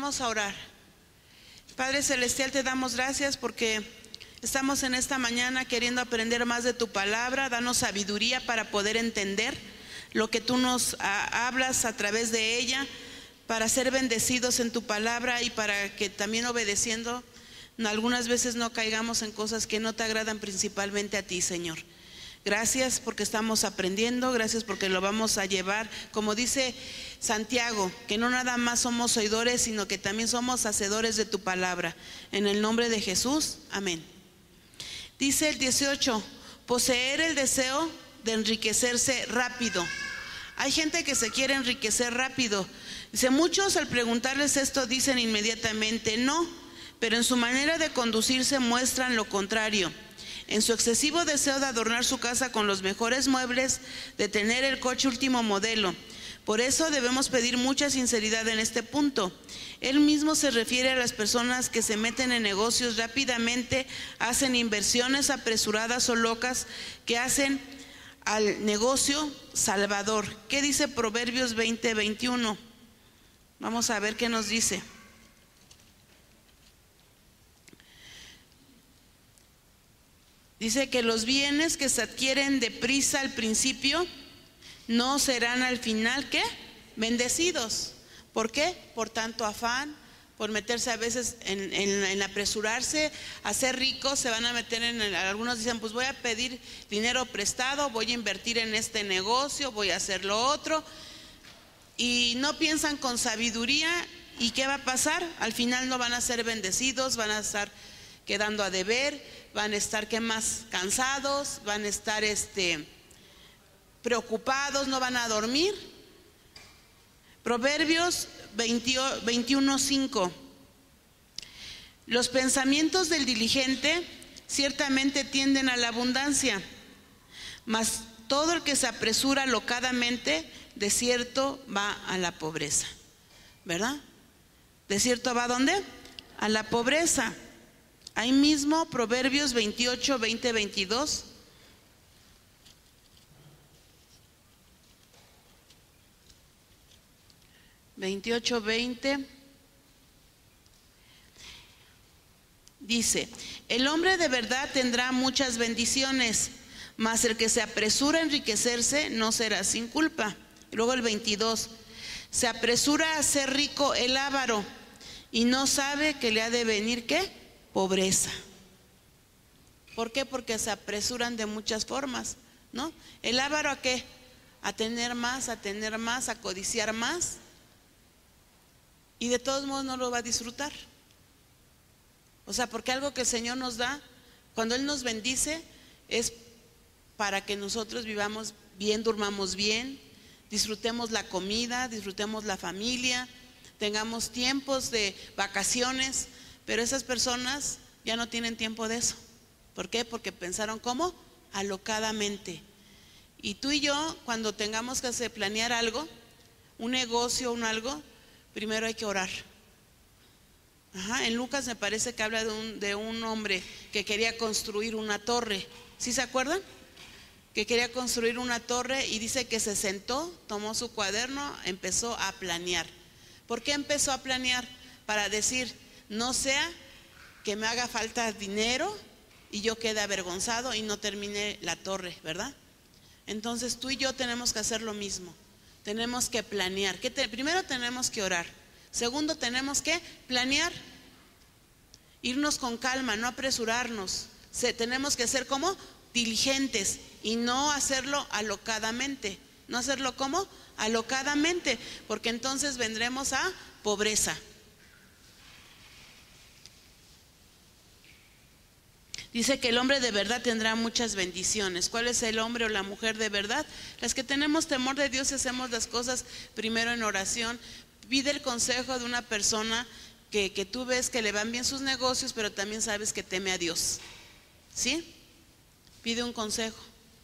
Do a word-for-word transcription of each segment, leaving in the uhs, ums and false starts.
Vamos a orar. Padre Celestial, te damos gracias porque estamos en esta mañana queriendo aprender más de tu palabra. Danos sabiduría para poder entender lo que tú nos a, hablas a través de ella, para ser bendecidos en tu palabra y para que también obedeciendo algunas veces no caigamos en cosas que no te agradan, principalmente a ti, Señor. Gracias porque estamos aprendiendo, gracias porque lo vamos a llevar, como dice Santiago, que no nada más somos oidores, sino que también somos hacedores de tu palabra. En el nombre de Jesús, amén. Dice el dieciocho, poseer el deseo de enriquecerse rápido. Hay gente que se quiere enriquecer rápido. Dice, muchos al preguntarles esto dicen inmediatamente no, pero en su manera de conducirse muestran lo contrario. En su excesivo deseo de adornar su casa con los mejores muebles, de tener el coche último modelo. Por eso debemos pedir mucha sinceridad en este punto. Él mismo se refiere a las personas que se meten en negocios rápidamente, hacen inversiones apresuradas o locas, que hacen al negocio salvador. ¿Qué dice Proverbios veinte, veintiuno? Vamos a ver qué nos dice. Dice que los bienes que se adquieren deprisa al principio no serán al final, ¿qué? Bendecidos. ¿Por qué? Por tanto afán, por meterse a veces en, en, en apresurarse a ser ricos, se van a meter en, el, algunos dicen, pues voy a pedir dinero prestado, voy a invertir en este negocio, voy a hacer lo otro, y no piensan con sabiduría. ¿Y qué va a pasar? Al final no van a ser bendecidos, van a estar quedando a deber, van a estar ¿qué más? Cansados, van a estar este, preocupados, no van a dormir. Proverbios veintiuno, cinco. Los pensamientos del diligente ciertamente tienden a la abundancia, mas todo el que se apresura alocadamente, de cierto va a la pobreza. ¿Verdad? ¿De cierto va a dónde? A la pobreza. Ahí mismo, Proverbios veintiocho, veinte, veintidós. veintiocho, veinte. Dice, el hombre de verdad tendrá muchas bendiciones, mas el que se apresura a enriquecerse no será sin culpa. Y luego el veintidós, se apresura a ser rico el avaro y no sabe que le ha de venir ¿qué? Pobreza. ¿Por qué? Porque se apresuran de muchas formas, ¿no? El avaro ¿a qué? A tener más, a tener más, a codiciar más, y de todos modos no lo va a disfrutar. O sea, porque algo que el Señor nos da, cuando Él nos bendice, es para que nosotros vivamos bien, durmamos bien, disfrutemos la comida, disfrutemos la familia, tengamos tiempos de vacaciones. Pero esas personas ya no tienen tiempo de eso. ¿Por qué? Porque pensaron ¿cómo? Alocadamente. Y tú y yo, cuando tengamos que hacer, planear algo, un negocio, un algo, primero hay que orar. Ajá, en Lucas me parece que habla de un, de un hombre que quería construir una torre. ¿Sí se acuerdan? Que quería construir una torre y dice que se sentó, tomó su cuaderno, empezó a planear. ¿Por qué empezó a planear? Para decir, no sea que me haga falta dinero y yo quede avergonzado y no termine la torre, ¿verdad? Entonces tú y yo tenemos que hacer lo mismo. Tenemos que planear. ¿Qué te, primero tenemos que orar. Segundo, tenemos que planear. Irnos con calma, no apresurarnos. Se, tenemos que ser como diligentes y no hacerlo alocadamente. No hacerlo como alocadamente, porque entonces vendremos a pobreza. Dice que el hombre de verdad tendrá muchas bendiciones. ¿Cuál es el hombre o la mujer de verdad? Las que tenemos temor de Dios y hacemos las cosas primero en oración. Pide el consejo de una persona que, que tú ves que le van bien sus negocios, pero también sabes que teme a Dios. ¿Sí? Pide un consejo.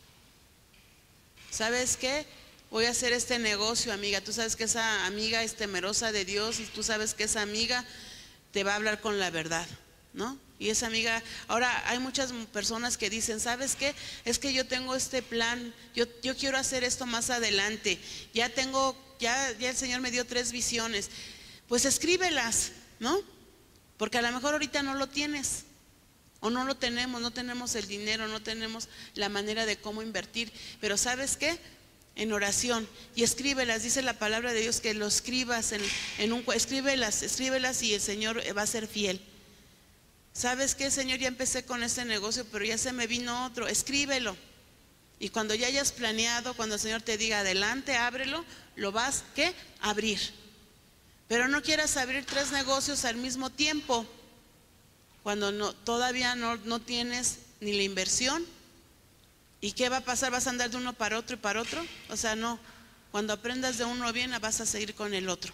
¿Sabes qué? Voy a hacer este negocio, amiga. Tú sabes que esa amiga es temerosa de Dios y tú sabes que esa amiga te va a hablar con la verdad, ¿no? Y esa amiga, ahora hay muchas personas que dicen, ¿sabes qué? Es que yo tengo este plan, yo, yo quiero hacer esto más adelante, ya tengo, ya, ya el Señor me dio tres visiones. pues escríbelas, ¿no? Porque a lo mejor ahorita no lo tienes, o no lo tenemos, no tenemos el dinero, no tenemos la manera de cómo invertir, pero ¿sabes qué? En oración, y escríbelas, dice la palabra de Dios que lo escribas en, en un, escríbelas, escríbelas y el Señor va a ser fiel. ¿Sabes qué, Señor? Ya empecé con este negocio, pero ya se me vino otro, escríbelo. Y cuando ya hayas planeado, cuando el Señor te diga adelante, ábrelo, lo vas, ¿qué? A abrir. Pero no quieras abrir tres negocios al mismo tiempo, cuando no, todavía no, no tienes ni la inversión. ¿Y qué va a pasar? ¿Vas a andar de uno para otro y para otro? O sea, no. Cuando aprendas de uno bien, vas a seguir con el otro.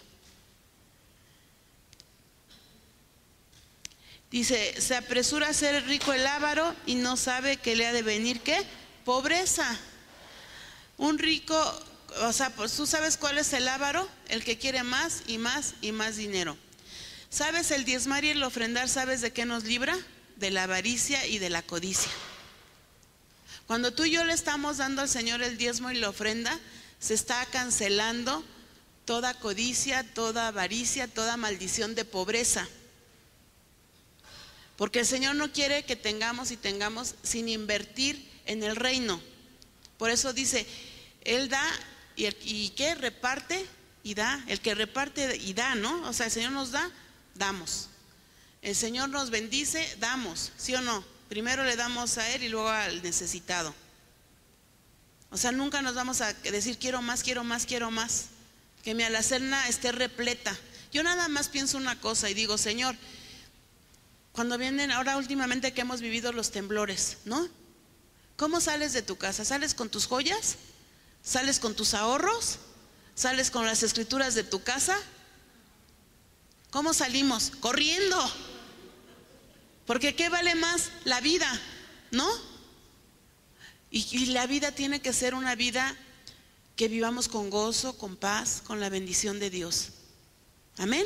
Dice, se apresura a ser rico el avaro y no sabe que le ha de venir, ¿qué? Pobreza. Un rico, o sea, pues tú sabes cuál es el avaro, el que quiere más y más y más dinero. ¿Sabes el diezmar y el ofrendar? ¿Sabes de qué nos libra? De la avaricia y de la codicia. Cuando tú y yo le estamos dando al Señor el diezmo y la ofrenda, se está cancelando toda codicia, toda avaricia, toda maldición de pobreza. Porque el Señor no quiere que tengamos y tengamos sin invertir en el reino. Por eso dice, Él da y, el, y ¿qué? Reparte y da. El que reparte y da, ¿no? O sea, el Señor nos da, damos. El Señor nos bendice, damos, ¿sí o no? Primero le damos a Él y luego al necesitado. O sea, nunca nos vamos a decir quiero más, quiero más, quiero más. Que mi alacena esté repleta. Yo nada más pienso una cosa y digo, Señor, cuando vienen ahora últimamente que hemos vivido los temblores, ¿no? ¿Cómo sales de tu casa? ¿Sales con tus joyas? ¿Sales con tus ahorros? ¿Sales con las escrituras de tu casa? ¿Cómo salimos? Corriendo. Porque ¿qué vale más? La vida, ¿no? Y, y la vida tiene que ser una vida que vivamos con gozo, con paz, con la bendición de Dios. Amén.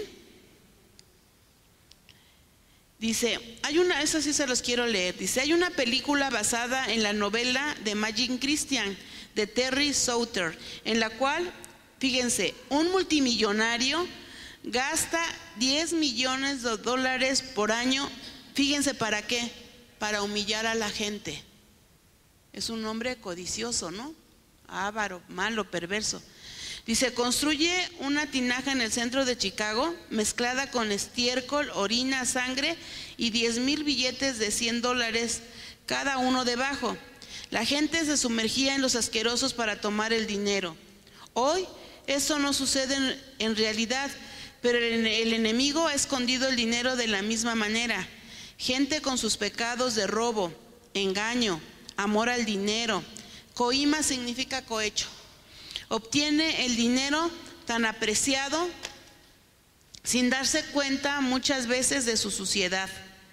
Dice, hay una, eso sí se los quiero leer. Dice, hay una película basada en la novela de Imagine Christian de Terry Souter, en la cual, fíjense, un multimillonario gasta diez millones de dólares por año. Fíjense para qué, para humillar a la gente. Es un hombre codicioso, ¿no? Avaro, malo, perverso. Dice, construye una tinaja en el centro de Chicago, mezclada con estiércol, orina, sangre y diez mil billetes de cien dólares cada uno debajo. La gente se sumergía en los asquerosos para tomar el dinero. Hoy eso no sucede en, en realidad, pero el, el enemigo ha escondido el dinero de la misma manera. Gente con sus pecados de robo, engaño, amor al dinero. Coima significa cohecho. Obtiene el dinero tan apreciado sin darse cuenta muchas veces de su suciedad.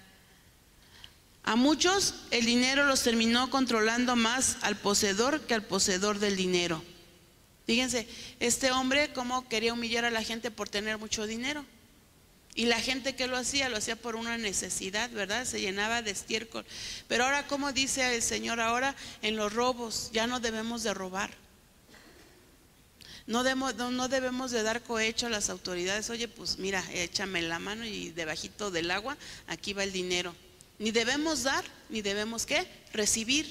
A muchos el dinero los terminó controlando más al poseedor que al poseedor del dinero. Fíjense, este hombre cómo quería humillar a la gente por tener mucho dinero. Y la gente que lo hacía, lo hacía por una necesidad, ¿verdad? Se llenaba de estiércol. Pero ahora, como dice el Señor, ahora en los robos ya no debemos de robar. No debemos, no, no debemos de dar cohecho a las autoridades. Oye, pues mira, échame la mano y debajito del agua, aquí va el dinero. Ni debemos dar, ni debemos, ¿qué? Recibir.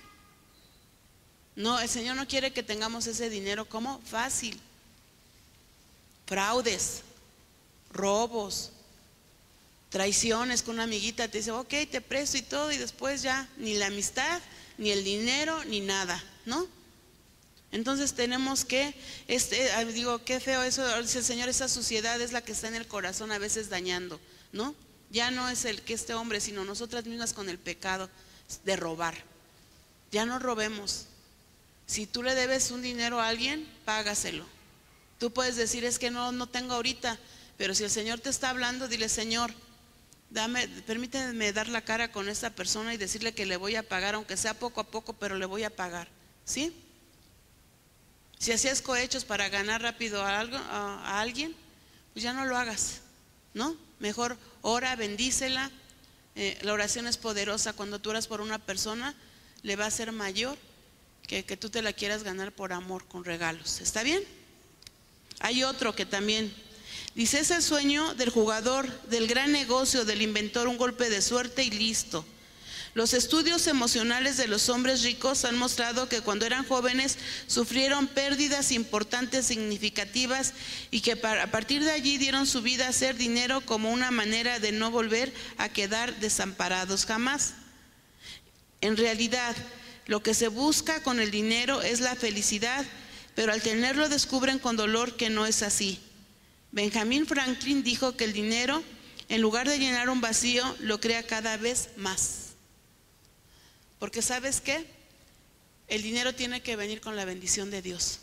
No, el Señor no quiere que tengamos ese dinero como fácil. Fraudes, robos, traiciones, con una amiguita te dice, ok, te presto y todo, y después ya ni la amistad, ni el dinero, ni nada, ¿no? Entonces tenemos que, este, digo, qué feo eso, dice el Señor, esa suciedad es la que está en el corazón a veces dañando, ¿no? Ya no es el que este hombre, sino nosotras mismas con el pecado de robar. Ya no robemos. Si tú le debes un dinero a alguien, págaselo. Tú puedes decir, es que no, no tengo ahorita, pero si el Señor te está hablando, dile, Señor, dame, permíteme dar la cara con esta persona y decirle que le voy a pagar, aunque sea poco a poco, pero le voy a pagar, ¿sí? Si hacías cohechos para ganar rápido a, algo, a, a alguien, pues ya no lo hagas, ¿no? Mejor ora, bendícela. Eh, la oración es poderosa. Cuando tú oras por una persona, le va a ser mayor que, que tú te la quieras ganar por amor, con regalos. ¿Está bien? Hay otro que también, Dice, es el sueño del jugador, del gran negocio, del inventor, un golpe de suerte y listo. Los estudios emocionales de los hombres ricos han mostrado que cuando eran jóvenes sufrieron pérdidas importantes, significativas, y que a partir de allí dieron su vida a hacer dinero como una manera de no volver a quedar desamparados jamás. En realidad, lo que se busca con el dinero es la felicidad, pero al tenerlo descubren con dolor que no es así. Benjamin Franklin dijo que el dinero, en lugar de llenar un vacío, lo crea cada vez más. Porque ¿sabes qué? El dinero tiene que venir con la bendición de Dios.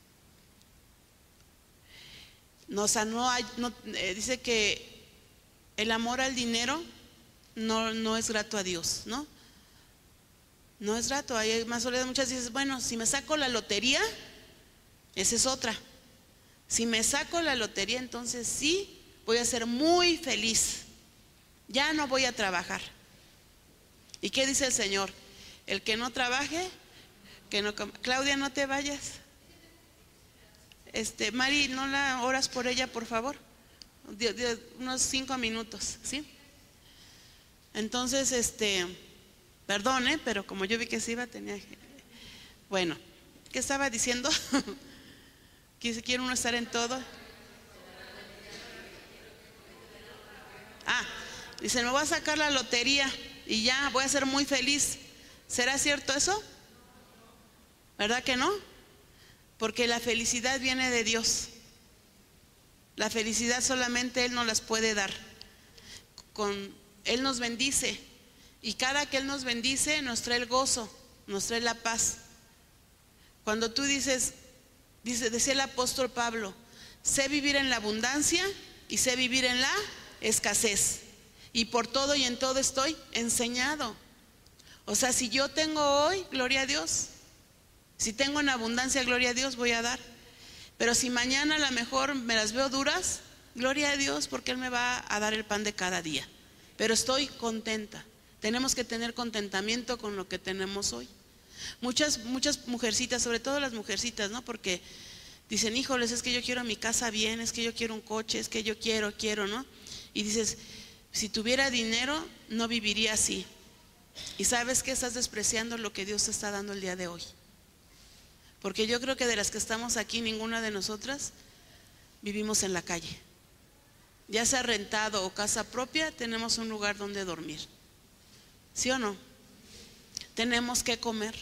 No, o sea, no hay, no, eh, dice que el amor al dinero no, no es grato a Dios, ¿no? No es grato. Hay más soledad. Muchas dices, bueno, si me saco la lotería, esa es otra. Si me saco la lotería, entonces sí, voy a ser muy feliz. Ya no voy a trabajar. ¿Y qué dice el Señor? El que no trabaje, que no coma. Claudia, no te vayas. Este, Mari, ¿no la oras por ella, por favor? Dios, Dios, unos cinco minutos, ¿sí? Entonces, este, perdón, ¿eh? Pero como yo vi que se iba, tenía que... Bueno, ¿qué estaba diciendo? ¿Quiere uno estar en todo? Ah, dice, me voy a sacar la lotería y ya voy a ser muy feliz. ¿Será cierto eso? ¿Verdad que no? Porque la felicidad viene de Dios. La felicidad solamente Él nos las puede dar. Con, Él nos bendice, y cada que Él nos bendice nos trae el gozo, nos trae la paz. Cuando tú dices, dice, decía el apóstol Pablo, sé vivir en la abundancia y sé vivir en la escasez, y por todo y en todo estoy enseñado. O sea, si yo tengo hoy, gloria a Dios. Si tengo en abundancia, gloria a Dios, voy a dar. Pero si mañana a lo mejor me las veo duras, gloria a Dios, porque Él me va a dar el pan de cada día. Pero estoy contenta. Tenemos que tener contentamiento con lo que tenemos hoy. Muchas, muchas mujercitas, sobre todo las mujercitas, ¿no? Porque dicen, híjoles, es que yo quiero mi casa bien, es que yo quiero un coche, es que yo quiero, quiero, ¿no? Y dices, si tuviera dinero, no viviría así. Y sabes que estás despreciando lo que Dios te está dando el día de hoy. Porque yo creo que de las que estamos aquí, ninguna de nosotras vivimos en la calle. Ya sea rentado o casa propia, tenemos un lugar donde dormir. ¿Sí o no? Tenemos que comer.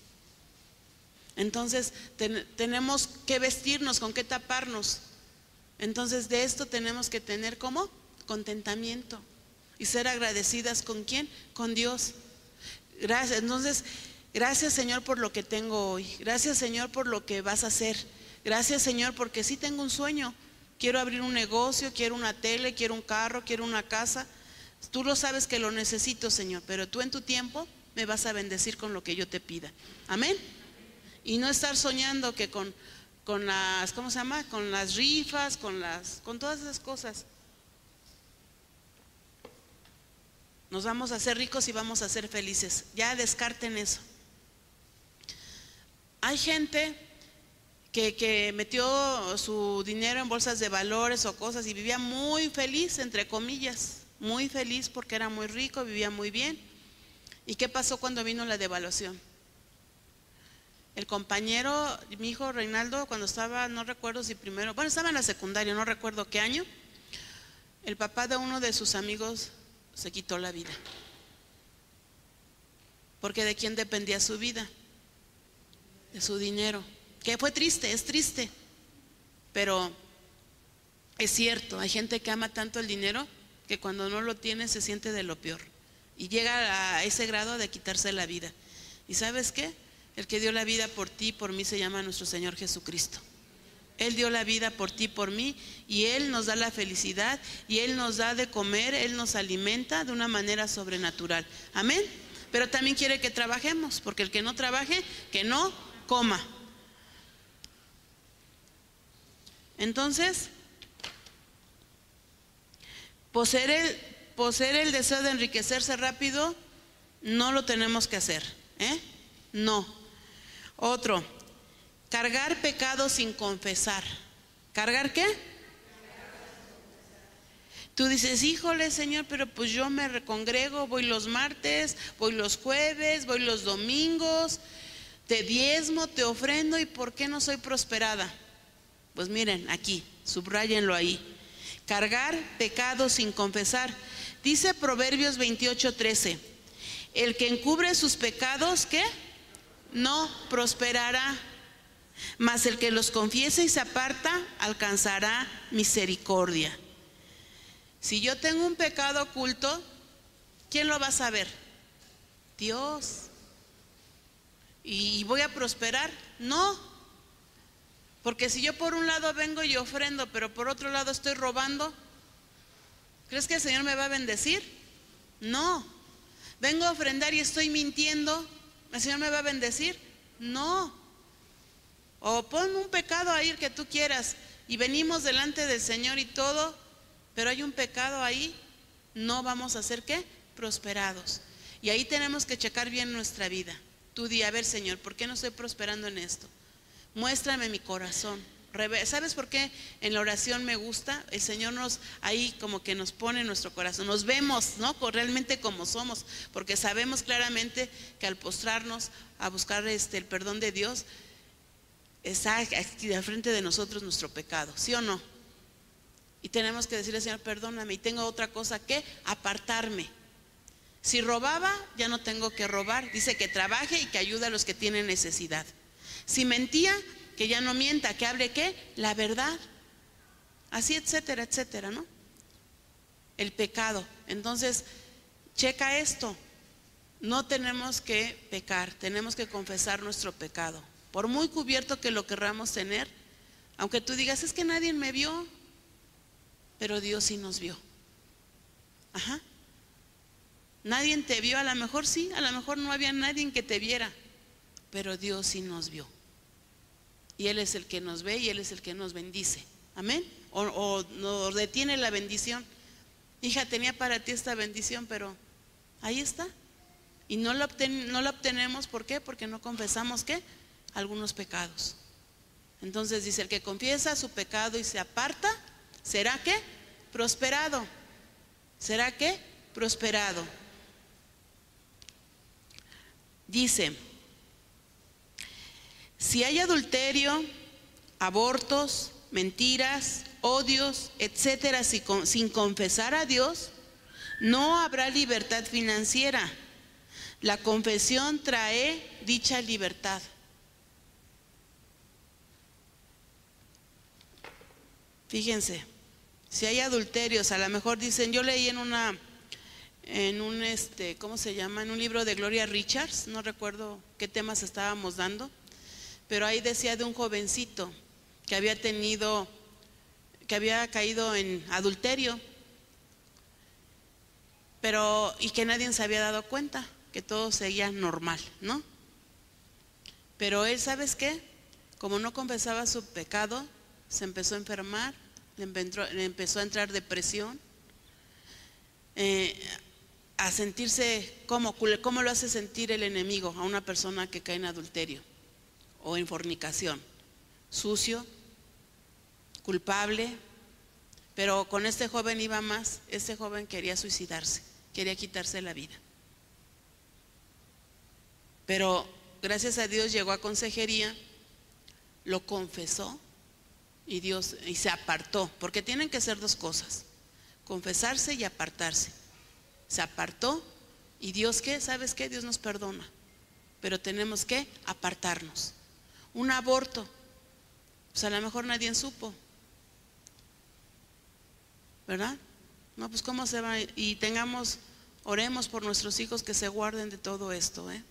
Entonces ten, tenemos que vestirnos, con qué taparnos. Entonces de esto tenemos que tener como contentamiento y ser agradecidas. ¿Con quién? Con Dios. Gracias. Entonces, gracias Señor por lo que tengo hoy. Gracias Señor por lo que vas a hacer. Gracias Señor porque sí tengo un sueño. Quiero abrir un negocio, quiero una tele, quiero un carro, quiero una casa. Tú lo sabes que lo necesito, Señor, pero tú en tu tiempo me vas a bendecir con lo que yo te pida. Amén. Y no estar soñando que con, con las, ¿cómo se llama? Con las rifas, con las, con todas esas cosas. Nos vamos a hacer ricos y vamos a ser felices. Ya descarten eso. Hay gente que, que metió su dinero en bolsas de valores o cosas y vivía muy feliz, entre comillas, muy feliz porque era muy rico, vivía muy bien. ¿Y qué pasó cuando vino la devaluación? El compañero, mi hijo Reinaldo, cuando estaba, no recuerdo si primero, bueno, estaba en la secundaria, no recuerdo qué año, el papá de uno de sus amigos se quitó la vida. Porque ¿de quién dependía su vida? De su dinero. Que fue triste, es triste. Pero es cierto, hay gente que ama tanto el dinero que cuando no lo tiene se siente de lo peor. Y llega a ese grado de quitarse la vida. ¿Y sabes qué? El que dio la vida por ti y por mí se llama nuestro Señor Jesucristo. Él dio la vida por ti y por mí, y Él nos da la felicidad, y Él nos da de comer, Él nos alimenta de una manera sobrenatural. Amén. Pero también quiere que trabajemos, porque el que no trabaje, que no coma. Entonces, poseer el, poseer el deseo de enriquecerse rápido, no lo tenemos que hacer, ¿eh? No. Otro, cargar pecado sin confesar. ¿Cargar qué? Tú dices, híjole Señor, pero pues yo me recongrego, voy los martes, voy los jueves, voy los domingos, te diezmo, te ofrendo, ¿y por qué no soy prosperada? Pues miren, aquí, subráyenlo ahí. Cargar pecado sin confesar. Dice Proverbios veintiocho trece, el que encubre sus pecados, ¿qué? No prosperará, mas el que los confiesa y se aparta alcanzará misericordia. Si yo tengo un pecado oculto, ¿quién lo va a saber? Dios. ¿Y voy a prosperar? No. Porque si yo por un lado vengo y ofrendo, pero por otro lado estoy robando, ¿crees que el Señor me va a bendecir? No. Vengo a ofrendar y estoy mintiendo, ¿el Señor me va a bendecir? No. O pon un pecado ahí que tú quieras y venimos delante del Señor y todo, pero hay un pecado ahí, no vamos a ser ¿qué? Prosperados. Y ahí tenemos que checar bien nuestra vida. Tú di, a ver Señor, ¿por qué no estoy prosperando en esto? Muéstrame mi corazón. ¿Sabes por qué en la oración me gusta? El Señor nos, ahí como que nos pone en nuestro corazón, nos vemos, ¿no? Realmente como somos, porque sabemos claramente que al postrarnos a buscar este, el perdón de Dios, está aquí de frente de nosotros nuestro pecado, ¿sí o no? Y tenemos que decirle, Señor, perdóname, y tengo otra cosa que apartarme. Si robaba, ya no tengo que robar. Dice que trabaje y que ayude a los que tienen necesidad. Si mentía, que ya no mienta, que hable ¿qué? La verdad. Así, etcétera, etcétera, ¿no? El pecado. Entonces, checa esto. No tenemos que pecar, tenemos que confesar nuestro pecado. Por muy cubierto que lo querramos tener, aunque tú digas, es que nadie me vio, pero Dios sí nos vio. Ajá. Nadie te vio, a lo mejor sí, a lo mejor no había nadie que te viera, pero Dios sí nos vio. Y Él es el que nos ve y Él es el que nos bendice. Amén. O, o nos detiene la bendición. Hija, tenía para ti esta bendición, pero ahí está. Y no la, obten, no la obtenemos, ¿por qué? Porque no confesamos ¿qué? Algunos pecados. Entonces dice, el que confiesa su pecado y se aparta, ¿será qué? Prosperado. ¿Será qué? Prosperado. Dice, si hay adulterio, abortos, mentiras, odios, etcétera, sin confesar a Dios, no habrá libertad financiera. La confesión trae dicha libertad. Fíjense, si hay adulterios, a lo mejor dicen, yo leí en una, en un este, ¿cómo se llama? En un libro de Gloria Richards, no recuerdo qué temas estábamos dando, pero ahí decía de un jovencito que había tenido, que había caído en adulterio, pero y que nadie se había dado cuenta, que todo seguía normal, ¿no? Pero él, ¿sabes qué? Como no confesaba su pecado, se empezó a enfermar, le empezó, le empezó a entrar depresión, eh, a sentirse, ¿cómo, ¿cómo lo hace sentir el enemigo a una persona que cae en adulterio o en fornicación? Sucio, culpable. Pero con este joven iba más, este joven quería suicidarse, quería quitarse la vida. Pero gracias a Dios llegó a consejería, lo confesó y Dios y se apartó, porque tienen que ser dos cosas, confesarse y apartarse. Se apartó y Dios, ¿qué? ¿Sabes qué? Dios nos perdona, pero tenemos que apartarnos. Un aborto, pues a lo mejor nadie supo, ¿verdad? No, pues cómo se va. Y tengamos, oremos por nuestros hijos que se guarden de todo esto, ¿eh?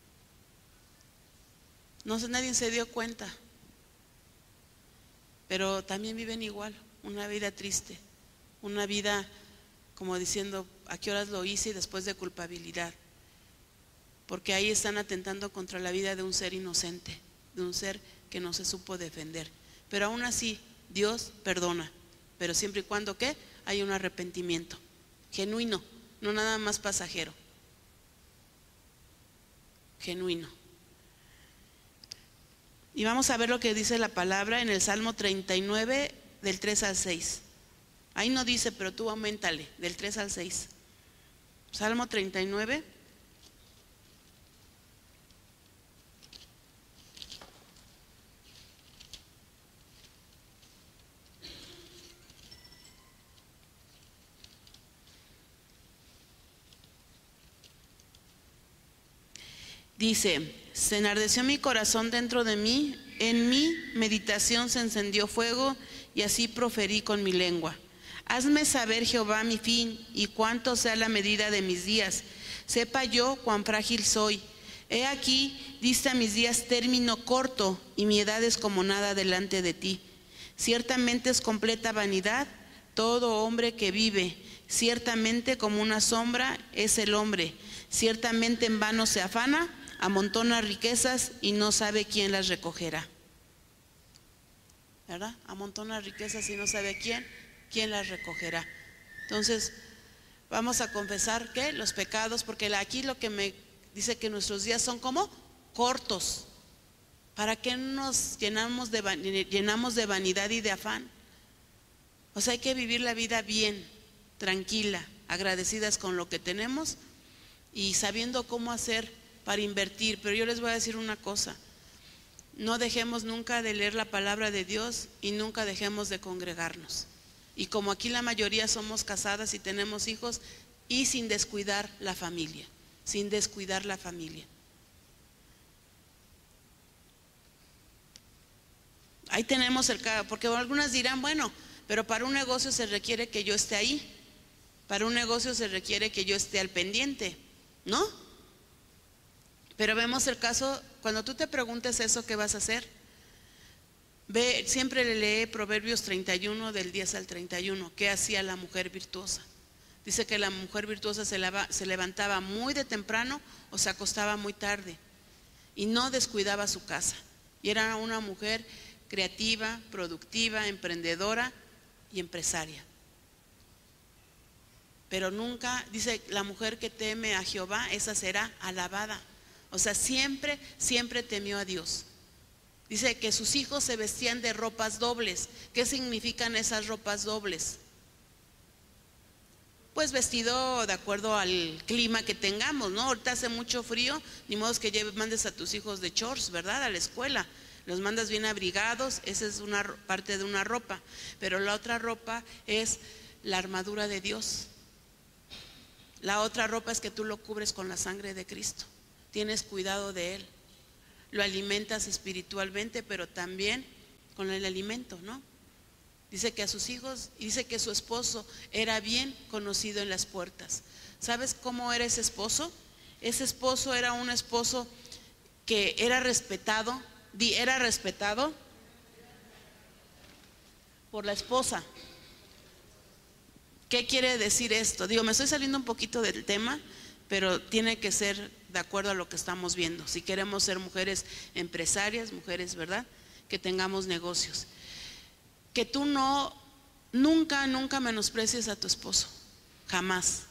No sé, nadie se dio cuenta, pero también viven igual, una vida triste, una vida como diciendo, ¿a qué horas lo hice? Y después de culpabilidad, porque ahí están atentando contra la vida de un ser inocente, de un ser que no se supo defender. Pero aún así, Dios perdona, pero siempre y cuando ¿qué? Hay un arrepentimiento genuino, no nada más pasajero, genuino. Y vamos a ver lo que dice la palabra en el Salmo treinta y nueve, del tres al seis. Ahí no dice, pero tú auméntale, del tres al seis. Salmo treinta y nueve. Dice, se enardeció mi corazón dentro de mí, en mi meditación se encendió fuego y así proferí con mi lengua. Hazme saber, Jehová, mi fin y cuánto sea la medida de mis días. Sepa yo cuán frágil soy. He aquí, diste a mis días término corto y mi edad es como nada delante de ti. Ciertamente es completa vanidad todo hombre que vive. Ciertamente como una sombra es el hombre. Ciertamente en vano se afana, amontona riquezas y no sabe quién las recogerá. ¿Verdad? Amontona riquezas y no sabe quién, quién las recogerá. Entonces, vamos a confesar que los pecados, porque aquí lo que me dice que nuestros días son como cortos. ¿Para qué nos llenamos de, llenamos de vanidad y de afán? O sea, hay que vivir la vida bien, tranquila, agradecidas con lo que tenemos y sabiendo cómo hacer para invertir. Pero yo les voy a decir una cosa: no dejemos nunca de leer la palabra de Dios y nunca dejemos de congregarnos. Y como aquí la mayoría somos casadas y tenemos hijos, y sin descuidar la familia, sin descuidar la familia. Ahí tenemos el caso, porque algunas dirán, bueno, pero para un negocio se requiere que yo esté ahí, para un negocio se requiere que yo esté al pendiente, ¿no? Pero vemos el caso, cuando tú te preguntes eso, ¿qué vas a hacer? Ve, siempre le lee Proverbios treinta y uno del diez al treinta y uno. ¿Qué hacía la mujer virtuosa? Dice que la mujer virtuosa se, lava, se levantaba muy de temprano o se acostaba muy tarde y no descuidaba su casa. Y era una mujer creativa, productiva, emprendedora y empresaria. Pero nunca, dice, la mujer que teme a Jehová, esa será alabada. O sea, siempre, siempre temió a Dios. Dice que sus hijos se vestían de ropas dobles. ¿Qué significan esas ropas dobles? Pues vestido de acuerdo al clima que tengamos, ¿no? Ahorita hace mucho frío, ni modo que lleves, mandes a tus hijos de shorts, ¿verdad? A la escuela. Los mandas bien abrigados, esa es una parte de una ropa. Pero la otra ropa es la armadura de Dios. La otra ropa es que tú lo cubres con la sangre de Cristo. Tienes cuidado de Él. Lo alimentas espiritualmente, pero también con el alimento, ¿no? Dice que a sus hijos, dice que su esposo era bien conocido en las puertas. ¿Sabes cómo era ese esposo? Ese esposo era un esposo que era respetado, era respetado por la esposa. ¿Qué quiere decir esto? Digo, me estoy saliendo un poquito del tema, pero tiene que ser de acuerdo a lo que estamos viendo. Si queremos ser mujeres empresarias, mujeres, ¿verdad?, que tengamos negocios. Que tú no, nunca, nunca menosprecies a tu esposo, jamás.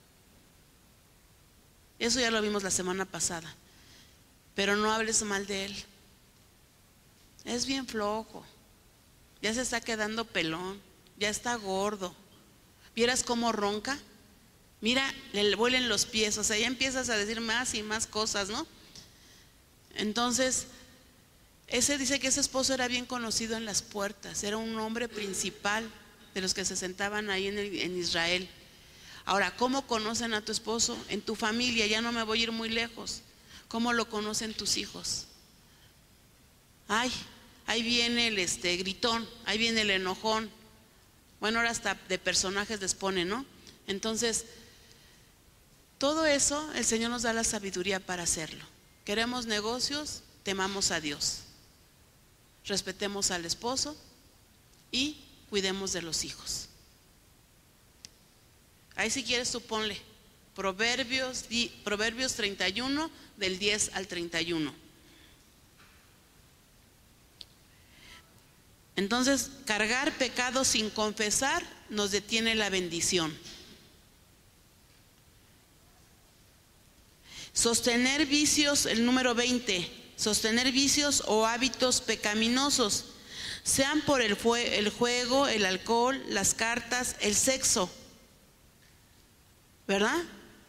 Eso ya lo vimos la semana pasada. Pero no hables mal de él. Es bien flojo, ya se está quedando pelón, ya está gordo. ¿Vieras cómo ronca? Mira, le vuelen los pies, o sea, ya empiezas a decir más y más cosas, ¿no? Entonces, ese dice que ese esposo era bien conocido en las puertas, era un hombre principal de los que se sentaban ahí en, el, en Israel. Ahora, ¿cómo conocen a tu esposo? En tu familia, ya no me voy a ir muy lejos. ¿Cómo lo conocen tus hijos? Ay, ahí viene el este, gritón, ahí viene el enojón. Bueno, ahora hasta de personajes les pone, ¿no? Entonces, todo eso el Señor nos da la sabiduría para hacerlo. Queremos negocios, temamos a Dios. Respetemos al esposo y cuidemos de los hijos. Ahí si quieres tú ponle Proverbios, Proverbios treinta y uno del diez al treinta y uno. Entonces, cargar pecado sin confesar nos detiene la bendición. Sostener vicios, el número veinte, sostener vicios o hábitos pecaminosos sean por el, fue, el juego, el alcohol, las cartas, el sexo, ¿verdad?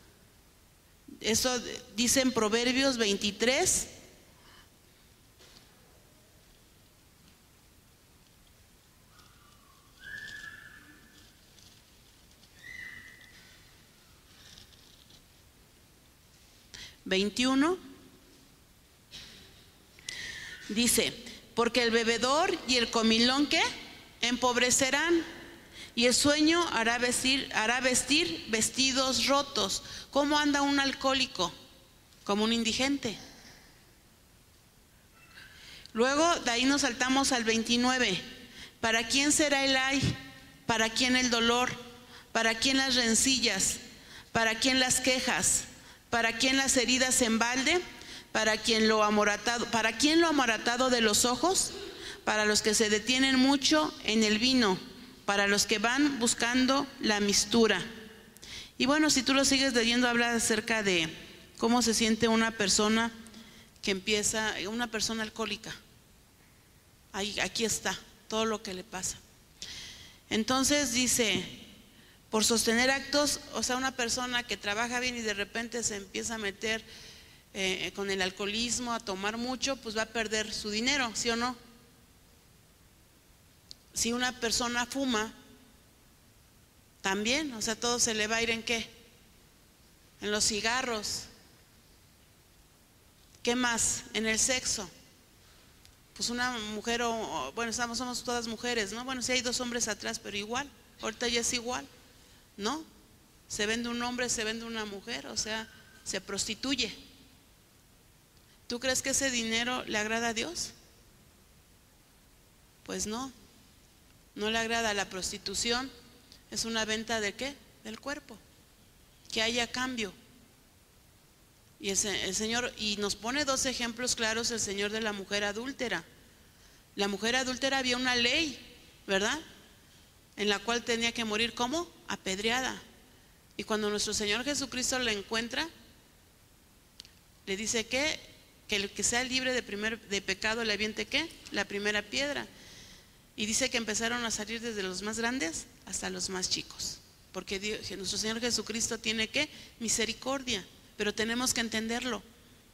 Eso dice en Proverbios veintitrés. veintiuno. Dice, porque el bebedor y el comilón, ¿qué? Empobrecerán, y el sueño hará vestir, hará vestir vestidos rotos. ¿Cómo anda un alcohólico? Como un indigente. Luego de ahí nos saltamos al veintinueve. ¿Para quién será el ay? ¿Para quién el dolor? ¿Para quién las rencillas? ¿Para quién las quejas? ¿Para quién las heridas en balde? ¿Para quién lo amoratado? ¿Para quién lo amoratado de los ojos? Para los que se detienen mucho en el vino, para los que van buscando la mistura. Y bueno, si tú lo sigues leyendo, habla acerca de cómo se siente una persona que empieza, una persona alcohólica. Ahí, aquí está todo lo que le pasa. Entonces dice, por sostener actos, o sea, una persona que trabaja bien y de repente se empieza a meter eh, con el alcoholismo, a tomar mucho, pues va a perder su dinero, ¿sí o no? Si una persona fuma, también, o sea, todo se le va a ir ¿en qué? En los cigarros. ¿Qué más? En el sexo. Pues una mujer, o bueno, estamos, somos todas mujeres, ¿no? Bueno, sí hay dos hombres atrás, pero igual, ahorita ya es igual, ¿no? Se vende un hombre, se vende una mujer, o sea, se prostituye. ¿Tú crees que ese dinero le agrada a Dios? Pues no, no le agrada. La prostitución es una venta de ¿qué? Del cuerpo, que haya cambio. Y el, el Señor, y nos pone dos ejemplos claros el Señor de la mujer adúltera. La mujer adúltera había una ley, ¿verdad? En la cual tenía que morir ¿cómo? Apedreada. Y cuando nuestro Señor Jesucristo la encuentra, le dice que que el que sea libre de, primer, de pecado le aviente ¿qué? La primera piedra. Y dice que empezaron a salir desde los más grandes hasta los más chicos, porque Dios, nuestro Señor Jesucristo tiene ¿qué? Misericordia, pero tenemos que entenderlo.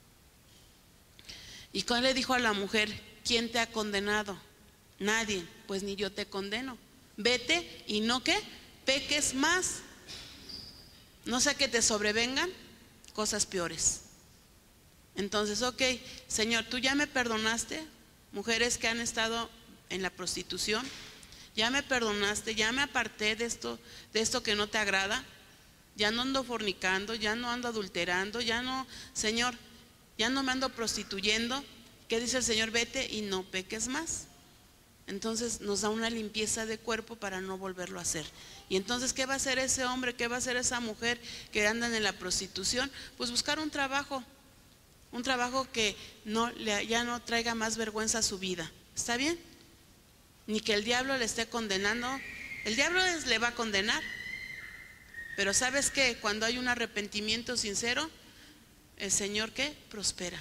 ¿Y cuál le dijo a la mujer? ¿Quién te ha condenado? Nadie. Pues ni yo te condeno. Vete y no ¿qué? Peques más, no sea que te sobrevengan cosas peores. Entonces, ok, Señor, tú ya me perdonaste, mujeres que han estado en la prostitución, ya me perdonaste, ya me aparté de esto, de esto que no te agrada, ya no ando fornicando, ya no ando adulterando, ya no, Señor, ya no me ando prostituyendo. ¿Qué dice el Señor? Vete y no peques más. Entonces nos da una limpieza de cuerpo para no volverlo a hacer. Y entonces, ¿qué va a hacer ese hombre? ¿Qué va a hacer esa mujer que andan en la prostitución? Pues buscar un trabajo. Un trabajo que no, ya no traiga más vergüenza a su vida. ¿Está bien? Ni que el diablo le esté condenando. El diablo es, le va a condenar. Pero ¿sabes qué? Cuando hay un arrepentimiento sincero, el Señor ¿qué? Prospera.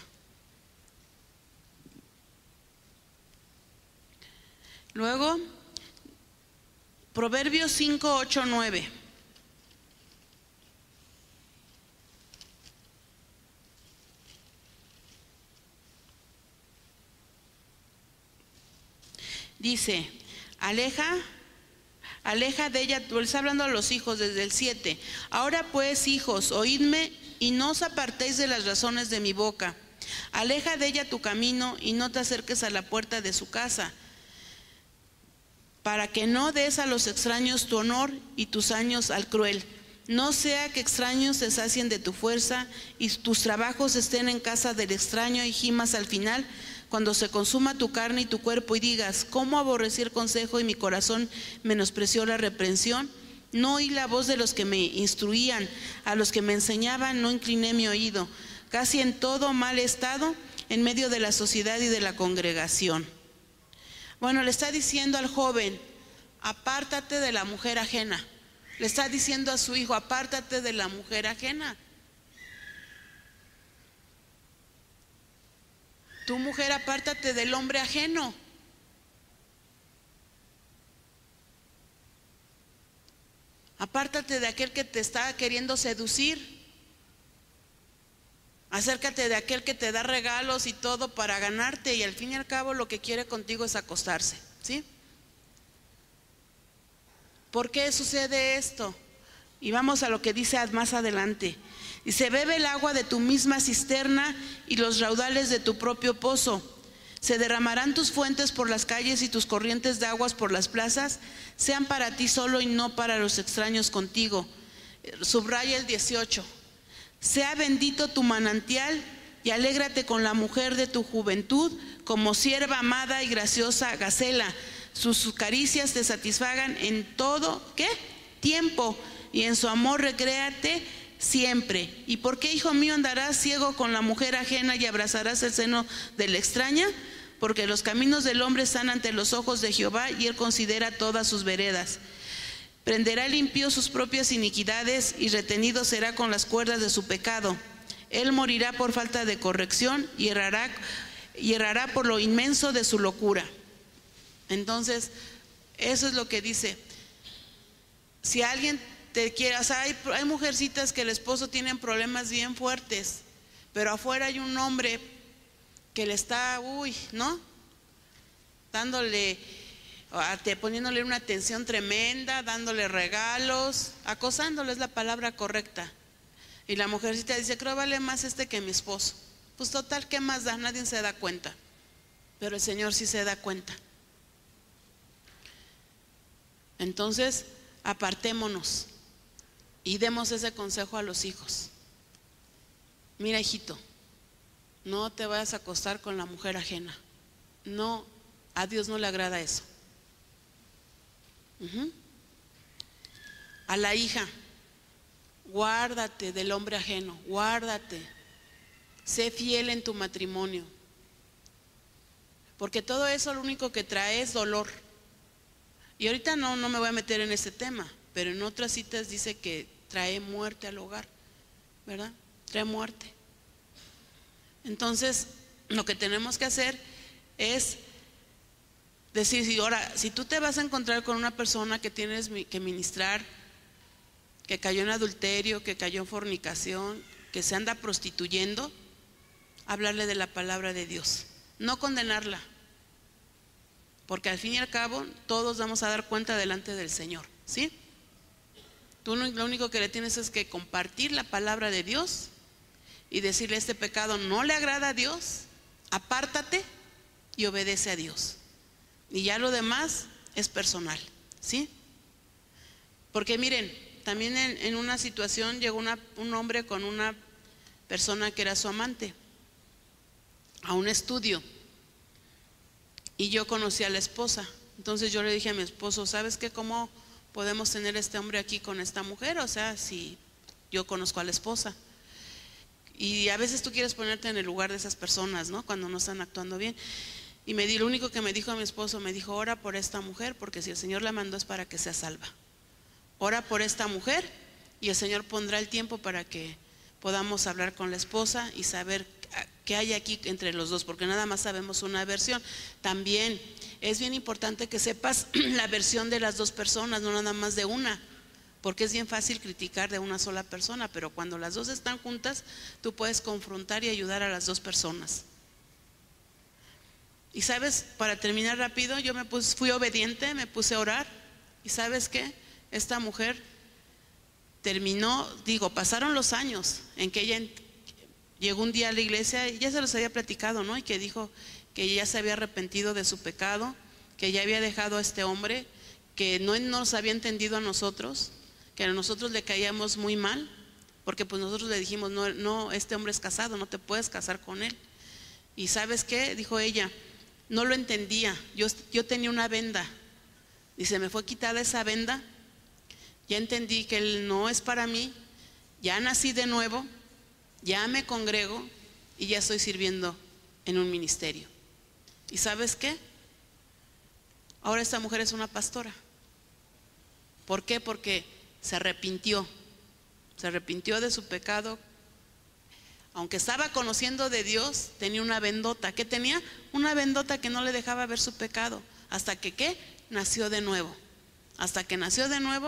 Luego, Proverbios cinco, ocho, nueve. Dice, aleja, aleja de ella, tú estás hablando a los hijos desde el siete. Ahora pues, hijos, oídme y no os apartéis de las razones de mi boca. Aleja de ella tu camino y no te acerques a la puerta de su casa, para que no des a los extraños tu honor y tus años al cruel. No sea que extraños se sacien de tu fuerza y tus trabajos estén en casa del extraño y gimas al final, cuando se consuma tu carne y tu cuerpo y digas, ¿cómo aborrecí el consejo y mi corazón menospreció la reprensión? No oí la voz de los que me instruían, a los que me enseñaban no incliné mi oído. Casi en todo mal estado, en medio de la sociedad y de la congregación. Bueno, le está diciendo al joven, apártate de la mujer ajena. Le está diciendo a su hijo, apártate de la mujer ajena. Tu mujer, apártate del hombre ajeno. Apártate de aquel que te está queriendo seducir. Acércate de aquel que te da regalos y todo para ganarte, y al fin y al cabo lo que quiere contigo es acostarse, ¿sí? ¿Por qué sucede esto? Y vamos a lo que dice más adelante. Dice: bebe el agua de tu misma cisterna y los raudales de tu propio pozo. Se derramarán tus fuentes por las calles y tus corrientes de aguas por las plazas. Sean para ti solo y no para los extraños contigo. Subraya el dieciocho. Sea bendito tu manantial y alégrate con la mujer de tu juventud, como sierva amada y graciosa gacela. Sus, sus caricias te satisfagan en todo, ¿qué? Tiempo, y en su amor recréate siempre. ¿Y por qué, hijo mío, andarás ciego con la mujer ajena y abrazarás el seno de la extraña? Porque los caminos del hombre están ante los ojos de Jehová, y él considera todas sus veredas. Prenderá el impío sus propias iniquidades, y retenido será con las cuerdas de su pecado. Él morirá por falta de corrección, y errará, y errará por lo inmenso de su locura. Entonces, eso es lo que dice. Si alguien te quiere, o sea, hay, hay mujercitas que el esposo tienen problemas bien fuertes, pero afuera hay un hombre que le está, uy, ¿no? Dándole, poniéndole una atención tremenda, dándole regalos, acosándole, es la palabra correcta. Y la mujercita dice: creo vale más este que mi esposo. Pues total, ¿qué más da? Nadie se da cuenta, pero el Señor sí se da cuenta. Entonces, apartémonos y demos ese consejo a los hijos. Mira, hijito, no te vayas a acostar con la mujer ajena. No, a Dios no le agrada eso. Uh-huh. A la hija: guárdate del hombre ajeno, guárdate. Sé fiel en tu matrimonio. Porque todo eso lo único que trae es dolor. Y ahorita no, no me voy a meter en ese tema, pero en otras citas dice que trae muerte al hogar, ¿verdad? Trae muerte. Entonces, lo que tenemos que hacer es decir: si ahora, si tú te vas a encontrar con una persona que tienes que ministrar, que cayó en adulterio, que cayó en fornicación, que se anda prostituyendo, hablarle de la palabra de Dios, no condenarla. Porque al fin y al cabo todos vamos a dar cuenta delante del Señor, ¿sí? Tú lo único que le tienes es que compartir la palabra de Dios y decirle: este pecado no le agrada a Dios, apártate y obedece a Dios. Y ya lo demás es personal, ¿sí? Porque miren, también en, en una situación llegó una, un hombre con una persona que era su amante a un estudio. Y yo conocí a la esposa. Entonces yo le dije a mi esposo: ¿sabes qué? ¿Cómo podemos tener este hombre aquí con esta mujer? O sea, si yo conozco a la esposa. Y a veces tú quieres ponerte en el lugar de esas personas, ¿no? Cuando no están actuando bien. Y me di, lo único que me dijo a mi esposo, me dijo: ora por esta mujer, porque si el Señor la mandó es para que sea salva. Ora por esta mujer y el Señor pondrá el tiempo para que podamos hablar con la esposa y saber qué hay aquí entre los dos, porque nada más sabemos una versión. También es bien importante que sepas la versión de las dos personas, no nada más de una, porque es bien fácil criticar de una sola persona, pero cuando las dos están juntas, tú puedes confrontar y ayudar a las dos personas. Y sabes, para terminar rápido, yo me puse, fui obediente, me puse a orar, y ¿sabes qué? Esta mujer terminó, digo, pasaron los años en que ella llegó un día a la iglesia, y ya se los había platicado, ¿no? Y que dijo que ya se había arrepentido de su pecado, que ya había dejado a este hombre, que no nos había entendido a nosotros, que a nosotros le caíamos muy mal, porque pues nosotros le dijimos: no, no, este hombre es casado, no te puedes casar con él. Y ¿sabes qué? Dijo ella: no lo entendía, yo, yo tenía una venda, y se me fue quitada esa venda, ya entendí que él no es para mí, ya nací de nuevo, ya me congrego y ya estoy sirviendo en un ministerio. ¿Y sabes qué? Ahora esta mujer es una pastora. ¿Por qué? Porque se arrepintió, se arrepintió de su pecado. Aunque estaba conociendo de Dios, tenía una vendota. ¿Qué tenía? Una vendota que no le dejaba ver su pecado. Hasta que, ¿qué? Nació de nuevo. Hasta que nació de nuevo,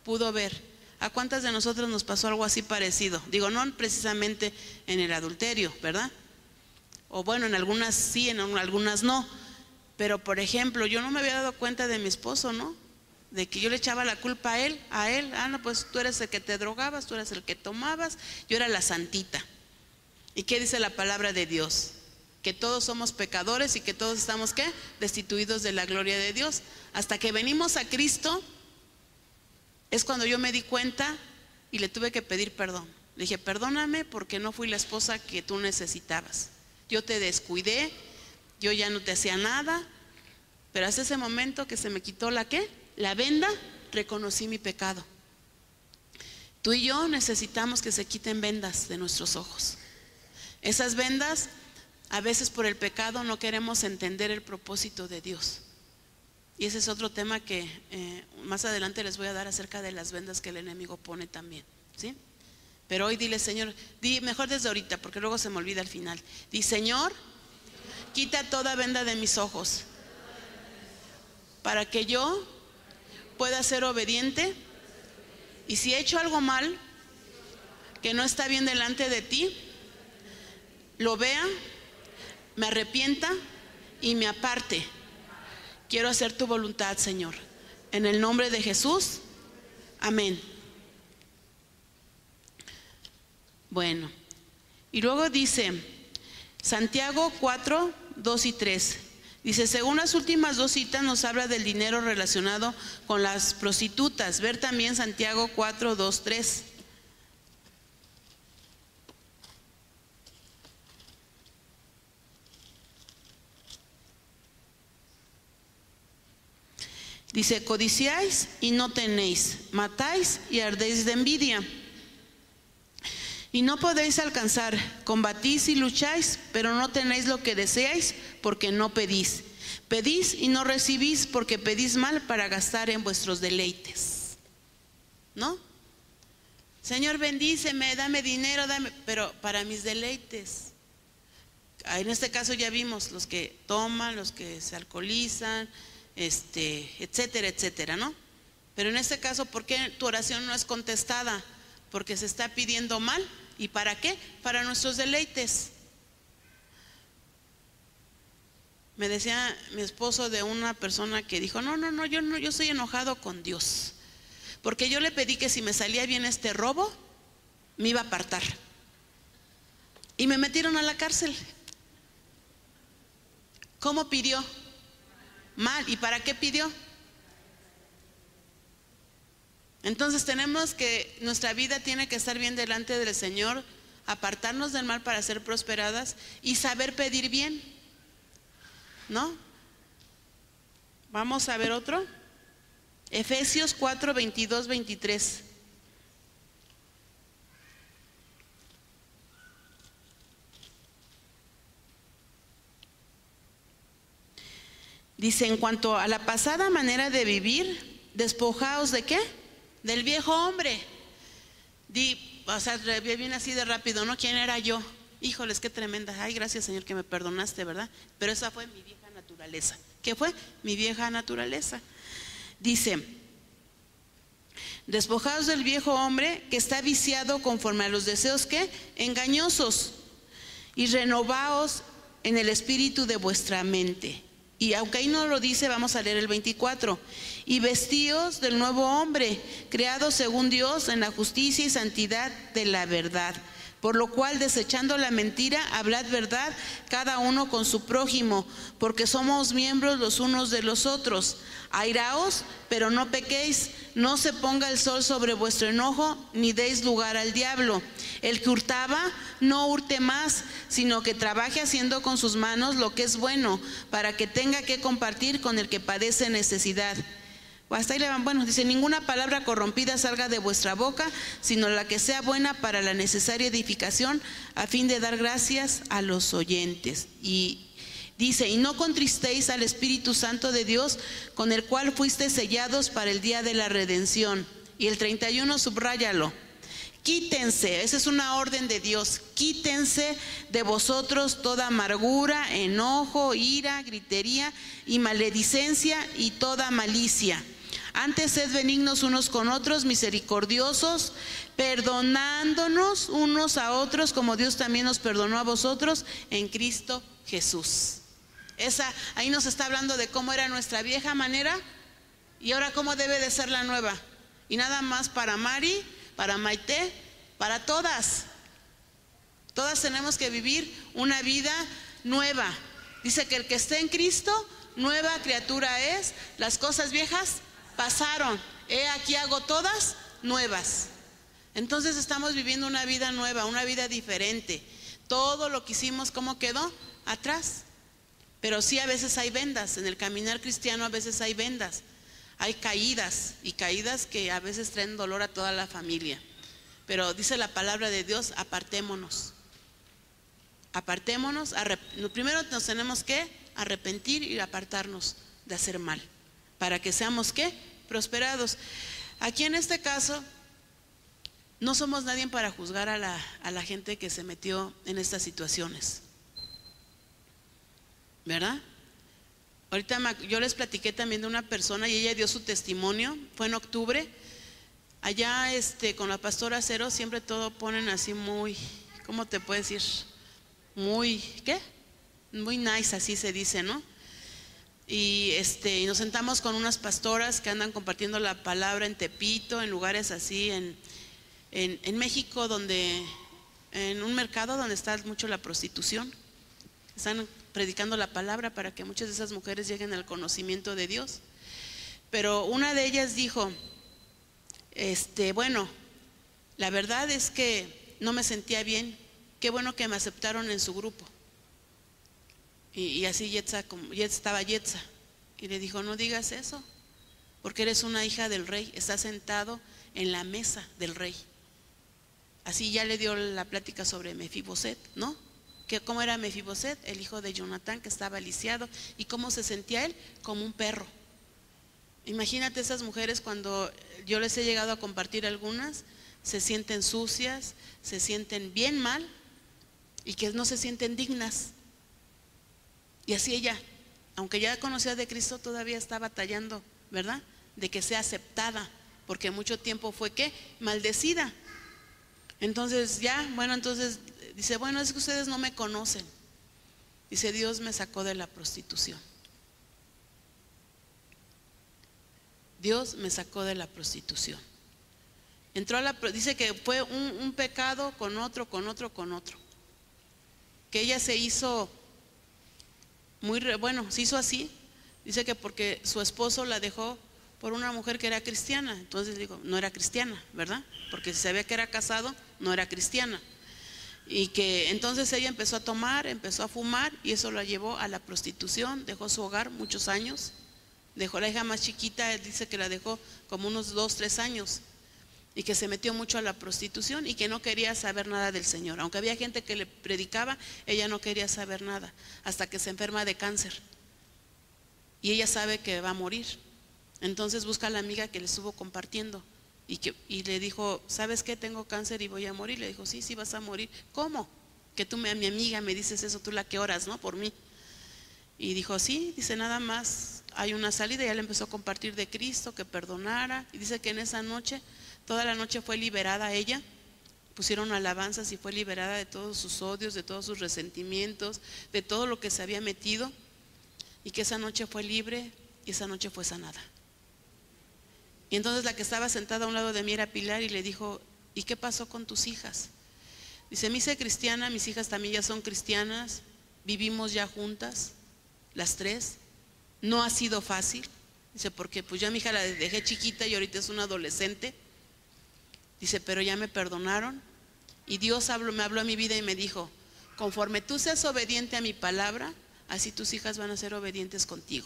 pudo ver. ¿A cuántas de nosotros nos pasó algo así parecido? Digo, no precisamente en el adulterio, ¿verdad? O bueno, en algunas sí, en algunas no. Pero por ejemplo, yo no me había dado cuenta de mi esposo, ¿no? De que yo le echaba la culpa a él, a él. Ah, no, pues tú eres el que te drogabas, tú eres el que tomabas, yo era la santita. ¿Y qué dice la palabra de Dios? Que todos somos pecadores y que todos estamos, ¿qué? Destituidos de la gloria de Dios. Hasta que venimos a Cristo, es cuando yo me di cuenta y le tuve que pedir perdón. Le dije, perdóname porque no fui la esposa que tú necesitabas. Yo te descuidé, yo ya no te hacía nada, pero hasta ese momento que se me quitó la ¿qué? La venda, reconocí mi pecado. Tú y yo necesitamos que se quiten vendas de nuestros ojos. Esas vendas, a veces por el pecado no queremos entender el propósito de Dios. Y ese es otro tema que eh, más adelante les voy a dar acerca de las vendas que el enemigo pone también, ¿sí? Pero hoy dile, Señor, di mejor desde ahorita, porque luego se me olvida al final. Di, Señor, quita toda venda de mis ojos, para que yo pueda ser obediente, y si he hecho algo mal, que no está bien delante de ti, lo vea, me arrepienta y me aparte. Quiero hacer tu voluntad, Señor. En el nombre de Jesús, amén. Bueno, y luego dice Santiago cuatro, dos y tres. Dice, según las últimas dos citas nos habla del dinero relacionado con las prostitutas. Ver también Santiago cuatro, dos, tres. Dice, codiciáis y no tenéis, matáis y ardéis de envidia. Y no podéis alcanzar, combatís y lucháis, pero no tenéis lo que deseáis, porque no pedís. Pedís y no recibís, porque pedís mal para gastar en vuestros deleites. ¿No? Señor, bendíceme, dame dinero, dame, pero para mis deleites. En este caso ya vimos los que toman, los que se alcoholizan, este, etcétera, etcétera, ¿no? Pero en este caso, ¿por qué tu oración no es contestada? Porque se está pidiendo mal. ¿Y para qué? Para nuestros deleites. Me decía mi esposo de una persona que dijo, no, no, no, yo no, yo estoy enojado con Dios, porque yo le pedí que si me salía bien este robo, me iba a apartar. Y me metieron a la cárcel. ¿Cómo pidió? Mal. ¿Y para qué pidió? Entonces tenemos que, nuestra vida tiene que estar bien delante del Señor, apartarnos del mal para ser prosperadas y saber pedir bien, ¿no? Vamos a ver otro. Efesios cuatro, veintidós, veintitrés. Dice, en cuanto a la pasada manera de vivir, despojaos de ¿qué? Del viejo hombre. Di, o sea, viene así de rápido, ¿no? ¿Quién era yo? Híjoles, qué tremenda. Ay, gracias, Señor, que me perdonaste, ¿verdad? Pero esa fue mi vieja naturaleza. ¿Qué fue? Mi vieja naturaleza. Dice, despojaos del viejo hombre que está viciado conforme a los deseos, ¿qué? Engañosos. Y renovaos en el espíritu de vuestra mente. Y aunque ahí no lo dice, vamos a leer el veinticuatro. Y vestíos del nuevo hombre, creado según Dios en la justicia y santidad de la verdad. Por lo cual, desechando la mentira, hablad verdad cada uno con su prójimo, porque somos miembros los unos de los otros. Airaos, pero no pequéis, no se ponga el sol sobre vuestro enojo, ni deis lugar al diablo. El que hurtaba, no hurte más, sino que trabaje haciendo con sus manos lo que es bueno, para que tenga que compartir con el que padece necesidad. Hasta ahí le van, bueno, dice, ninguna palabra corrompida salga de vuestra boca, sino la que sea buena para la necesaria edificación, a fin de dar gracias a los oyentes. Y dice, y no contristéis al Espíritu Santo de Dios, con el cual fuisteis sellados para el día de la redención. Y el treinta y uno, subráyalo. Quítense, esa es una orden de Dios, quítense de vosotros toda amargura, enojo, ira, gritería y maledicencia y toda malicia. Antes sed benignos unos con otros, misericordiosos, perdonándonos unos a otros, como Dios también nos perdonó a vosotros en Cristo Jesús. Esa, ahí nos está hablando de cómo era nuestra vieja manera y ahora cómo debe de ser la nueva. Y nada más para Mari, para Maite, para todas. Todas tenemos que vivir una vida nueva. Dice que el que esté en Cristo, nueva criatura es. Las cosas viejas pasaron. He aquí hago todas nuevas. Entonces estamos viviendo una vida nueva, una vida diferente. Todo lo que hicimos, ¿cómo quedó? Atrás. Pero sí, a veces hay vendas. En el caminar cristiano a veces hay vendas. Hay caídas, y caídas que a veces traen dolor a toda la familia. Pero dice la palabra de Dios, apartémonos. Apartémonos. Arrep- primero nos tenemos que arrepentir y apartarnos de hacer mal, para que seamos ¿qué? Prosperados. Aquí en este caso no somos nadie para juzgar a la, a la gente que se metió en estas situaciones, ¿verdad? Ahorita yo les platiqué también de una persona y ella dio su testimonio. Fue en octubre. Allá este, con la pastora Cero siempre todo ponen así muy, ¿cómo te puedo decir? Muy, ¿qué? Muy nice, así se dice, ¿no? Y, este, y nos sentamos con unas pastoras que andan compartiendo la palabra en Tepito, en lugares así, en, en, en México, donde, en un mercado donde está mucho la prostitución. Están predicando la palabra para que muchas de esas mujeres lleguen al conocimiento de Dios. Pero una de ellas dijo, este, bueno, la verdad es que no me sentía bien. Qué bueno que me aceptaron en su grupo. Y, y así Yetza, como, Yetza, estaba Yetza. Y le dijo, no digas eso, porque eres una hija del rey, estás sentado en la mesa del rey. Así ya le dio la plática sobre Mefiboset, ¿no? Que cómo era Mefiboset, el hijo de Jonatán, que estaba lisiado, y cómo se sentía él, como un perro. Imagínate esas mujeres, cuando yo les he llegado a compartir algunas, se sienten sucias, se sienten bien mal y que no se sienten dignas. Y así ella, aunque ya conocía de Cristo, todavía está batallando, ¿verdad? De que sea aceptada, porque mucho tiempo fue ¿qué? Maldecida. Entonces ya, bueno, entonces dice, bueno, es que ustedes no me conocen. Dice, Dios me sacó de la prostitución. Dios me sacó de la prostitución. Entró a la, dice que fue un, un pecado con otro, con otro, con otro. Que ella se hizo muy, bueno, se hizo así. Dice que porque su esposo la dejó por una mujer que era cristiana. Entonces digo, no era cristiana, ¿verdad? Porque si sabía que era casado, no era cristiana. Y que entonces ella empezó a tomar, empezó a fumar, y eso la llevó a la prostitución. Dejó su hogar muchos años. Dejó la hija más chiquita, él dice que la dejó como unos dos, tres años. Y que se metió mucho a la prostitución y que no quería saber nada del Señor. Aunque había gente que le predicaba, ella no quería saber nada, hasta que se enferma de cáncer. Y ella sabe que va a morir. Entonces busca a la amiga que le estuvo compartiendo y, que, y le dijo, ¿sabes qué? Tengo cáncer y voy a morir. Le dijo, sí, sí vas a morir. ¿Cómo? Que tú, me, mi amiga, me dices eso, tú la que oras, ¿no? Por mí. Y dijo, sí, dice, nada más hay una salida. Y ya le empezó a compartir de Cristo, que perdonara. Y dice que en esa noche, toda la noche fue liberada ella. Pusieron alabanzas y fue liberada de todos sus odios, de todos sus resentimientos, de todo lo que se había metido. Y que esa noche fue libre y esa noche fue sanada. Y entonces la que estaba sentada a un lado de mí era Pilar, y le dijo, ¿y qué pasó con tus hijas? Dice, me hice cristiana, mis hijas también ya son cristianas, vivimos ya juntas, las tres. No ha sido fácil. Dice, porque pues ya mi hija la dejé chiquita y ahorita es una adolescente. Dice, pero ya me perdonaron. Y Dios habló, me habló a mi vida y me dijo, conforme tú seas obediente a mi palabra, así tus hijas van a ser obedientes contigo.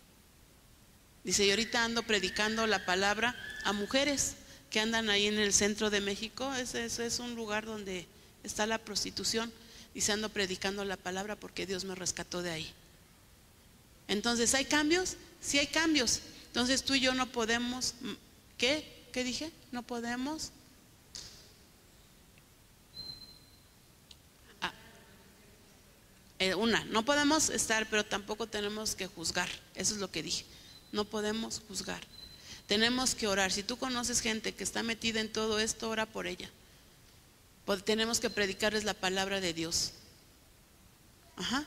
Dice, y ahorita ando predicando la palabra a mujeres que andan ahí en el centro de México. Ese, ese es un lugar donde está la prostitución. Dice, ando predicando la palabra porque Dios me rescató de ahí. Entonces, ¿hay cambios? Sí hay cambios. Entonces tú y yo no podemos, ¿qué? ¿Qué dije? No podemos. Ah, eh, una, no podemos estar, pero tampoco tenemos que juzgar. Eso es lo que dije. No podemos juzgar. Tenemos que orar. Si tú conoces gente que está metida en todo esto, ora por ella. Pues tenemos que predicarles la palabra de Dios. Ajá.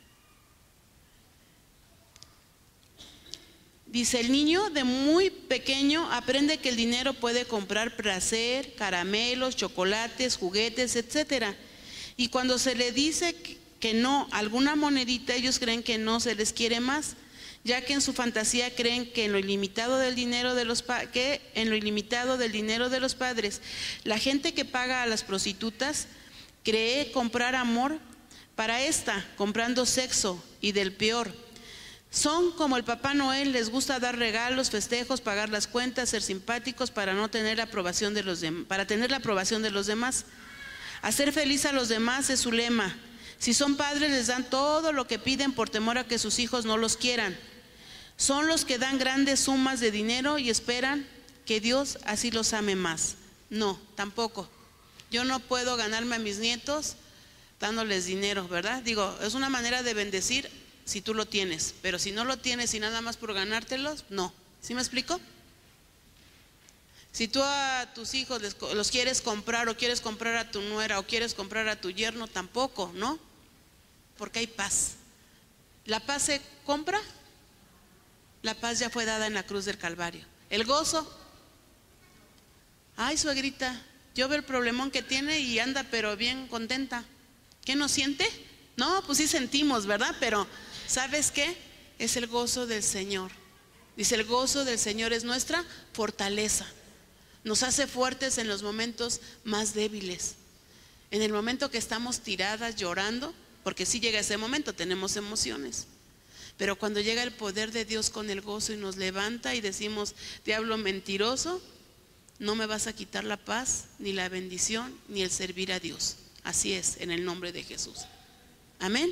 Dice, el niño de muy pequeño aprende que el dinero puede comprar placer, caramelos, chocolates, juguetes, etcétera. Y cuando se le dice que no alguna monedita, ellos creen que no se les quiere más, ya que en su fantasía creen que en lo ilimitado del dinero de los pa- que en lo ilimitado del dinero de los padres, la gente que paga a las prostitutas cree comprar amor para esta, comprando sexo, y del peor. Son como el Papá Noel, les gusta dar regalos, festejos, pagar las cuentas, ser simpáticos para no tener la aprobación de los dem- para tener la aprobación de los demás. Hacer feliz a los demás es su lema. Si son padres, les dan todo lo que piden por temor a que sus hijos no los quieran. Son los que dan grandes sumas de dinero y esperan que Dios así los ame más. No, tampoco. Yo no puedo ganarme a mis nietos dándoles dinero, ¿verdad? Digo, es una manera de bendecir si tú lo tienes, pero si no lo tienes y nada más por ganártelos, no. ¿Sí me explico? Si tú a tus hijos les, los quieres comprar, o quieres comprar a tu nuera, o quieres comprar a tu yerno, tampoco, ¿no? Porque hay paz. ¿La paz se compra? La paz ya fue dada en la cruz del Calvario. ¿El gozo? Ay, suegrita, yo veo el problemón que tiene y anda pero bien contenta. ¿Qué no siente? No, pues sí sentimos, ¿verdad? Pero ¿sabes qué? Es el gozo del Señor. Dice, el gozo del Señor es nuestra fortaleza. Nos hace fuertes en los momentos más débiles. En el momento que estamos tiradas, llorando, porque sí llega ese momento, tenemos emociones. Pero cuando llega el poder de Dios con el gozo y nos levanta y decimos, diablo mentiroso, no me vas a quitar la paz, ni la bendición, ni el servir a Dios. Así es, en el nombre de Jesús. Amén.